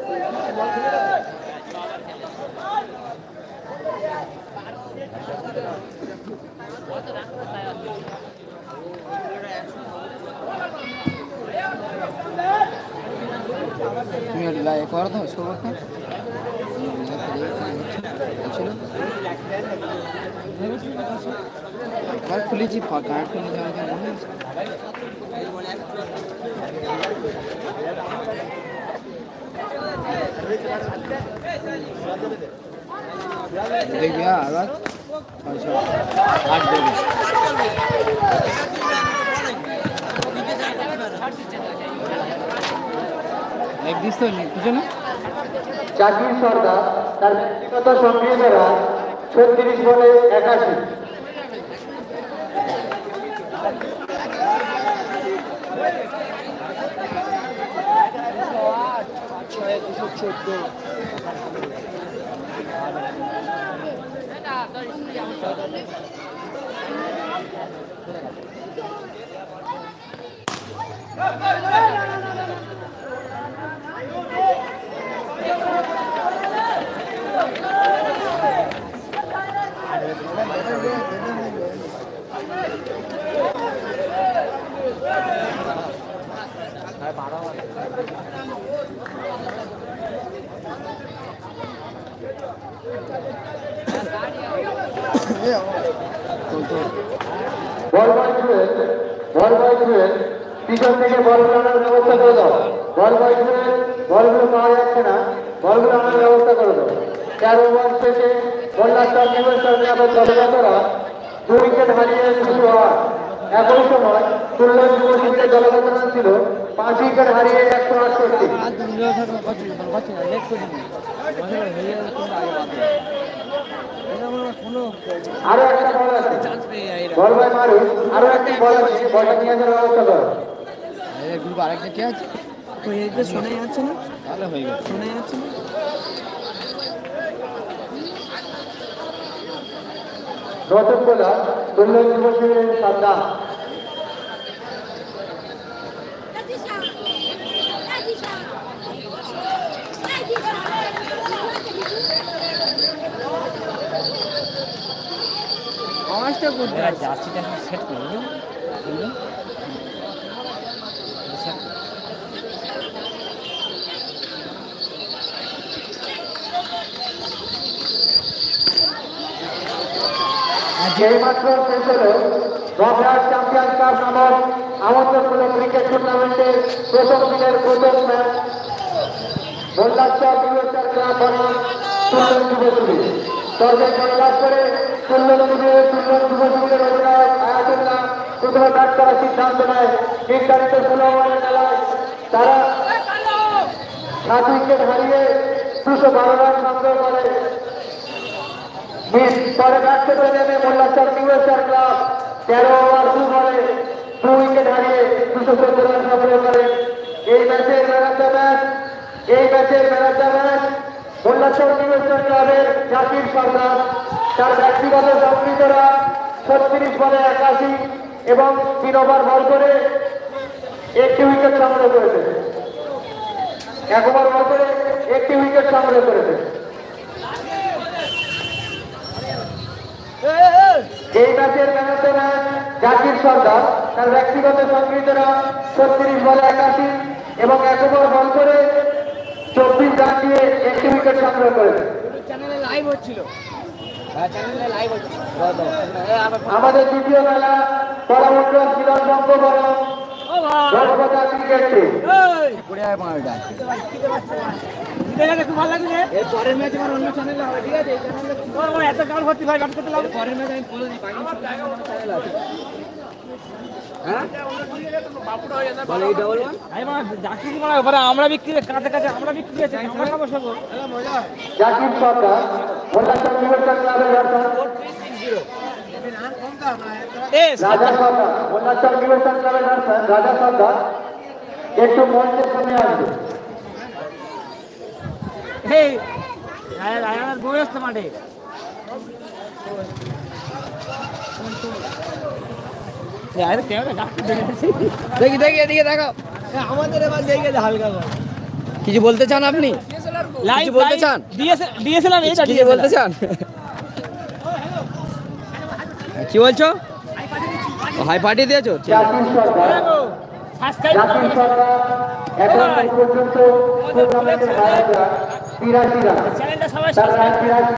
তুমি করো তো শো করতে খুলেছি কার্ড খুলে যাওয়া মনে আছে দেখবি আবার 8 দেবে এক দিস তো পিছনে জাকির সর্দার তার ব্যক্তিগত সংবিধান 36 বলে 81। পিছন থেকে বল আনার ব্যবস্থা করে দাও। বলগুলো পাওয়া যাচ্ছে না, বলগুলো আনার ব্যবস্থা করে দাও। 13 ওভার শেষে মোল্লাচক নিউস্টার ক্লাবের দলগতরা 2 উইকেট হারিয়ে 2 ওভার। একই সময় তুল্লন যুব শিবিরের দলগতরা ছিল 5 উইকেট হারিয়ে 168। আরো একটা বল আছে, বল ভাই মারু, আরো একটি বল আছে, বলটা নিয়ে যাওয়ার ব্যবস্থা করো। গ্রুপ আরেকটা কে আছে? ওই যে শোনাই যাচ্ছে না, তাহলে হয়ে গেছে। শোনাই যাচ্ছে না। নতুন বোলার তুল্লন যুব শিবিরের সাদ্দাম। আওয়াজটা করতে জার্সিটা সেট করে দিন। এইমাত্র শেষ হল রবার্ট চ্যাম্পিয়ন্স কাপ নামক আমন্ত্রণমূলক ক্রিকেট টুর্নামেন্টের প্রথম দিনের প্রথম ম্যাচ মোল্লাচক নিউস্টার ক্লাব বনাম তুল্লন যুব শিবির। তবে জয়লাভ করে তুল্লন যুব শিবিরের অধিনায়ক আয়াতুল্লাহ প্রথমে ব্যাট করার সিদ্ধান্ত নেয়। নির্ধারিত 16 ওভারের খেলায় তারা 7 উইকেট হারিয়ে 212 রান সংগ্রহ করে। পরে ব্যাট করতে নেমে মোল্লাচক নিউস্টার ক্লাব 13 ওভার 2 বলে 2 উইকেট হারিয়ে 214 রান সংগ্রহ করে। এই ম্যাচের man of the match Mollachak new star ক্লাবের জাকির সরকার। তার ব্যক্তিগত সংগৃহীত রান 36 বলে 81 এবং 3 ওভার বল করে 1 উইকেট সংগ্রহ করেছে। 1 ওভার বল করে 1 উইকেট সংগ্রহ করেছে। এই ম্যাচের man of the match Zakir Sarkar. তার ব্যক্তিগত সংগৃহীত রান 36 বলে 81 এবং 1 ওভার বল করে 24 রান দিয়ে 1 উইকেট সংগ্রহ করেছে। চ্যানেলে লাইভ হচ্ছিল, চ্যানেলে লাইভ হচ্ছিল। আমাদের দ্বিতীয় মেলা পরামর্শ মিলন সংঘ বনাম রসপতা ক্রিকেট টিম। খুব ভালো লাগছে। এর পরের ম্যাচ আমার অন্য চ্যানেলে হবে, ঠিক আছে? এই চ্যানেলে এত কাল ভর্তি ভাই গান করতে লাগবে। পরের ম্যাচ আমি বলে দিই, বাকি চ্যানেল আছে। হ্যাঁ বলে এই ডবল ওয়ান জাকির মারা এবারে আমরা বিক্রি কাছে আমরা বিক্রি আছে আমরা খাবো সব। জাকির সরকার মোল্লাচক নিউস্টার ক্লাবের রাজা সরকার, মোল্লাচক নিউস্টার ক্লাবের রাজা সরকার একটু মঞ্চের সামনে আসবে। এই আয়ার বই আসতে মাঠে। দেখি এদিকে দেখো। আমাদের এবার দেখে হালকা কিছু বলতে চান আপনি? কিছু বলতে চান? দিয়েছিলাম এইটা কিছু বলতে চান? কি বলছো? হাই পার্টি দিয়েছো? জাকির সরকার এখন পর্যন্ত টুর্নামেন্টের আয়োজক 83 রান। চ্যানেলটা সবাই তার রান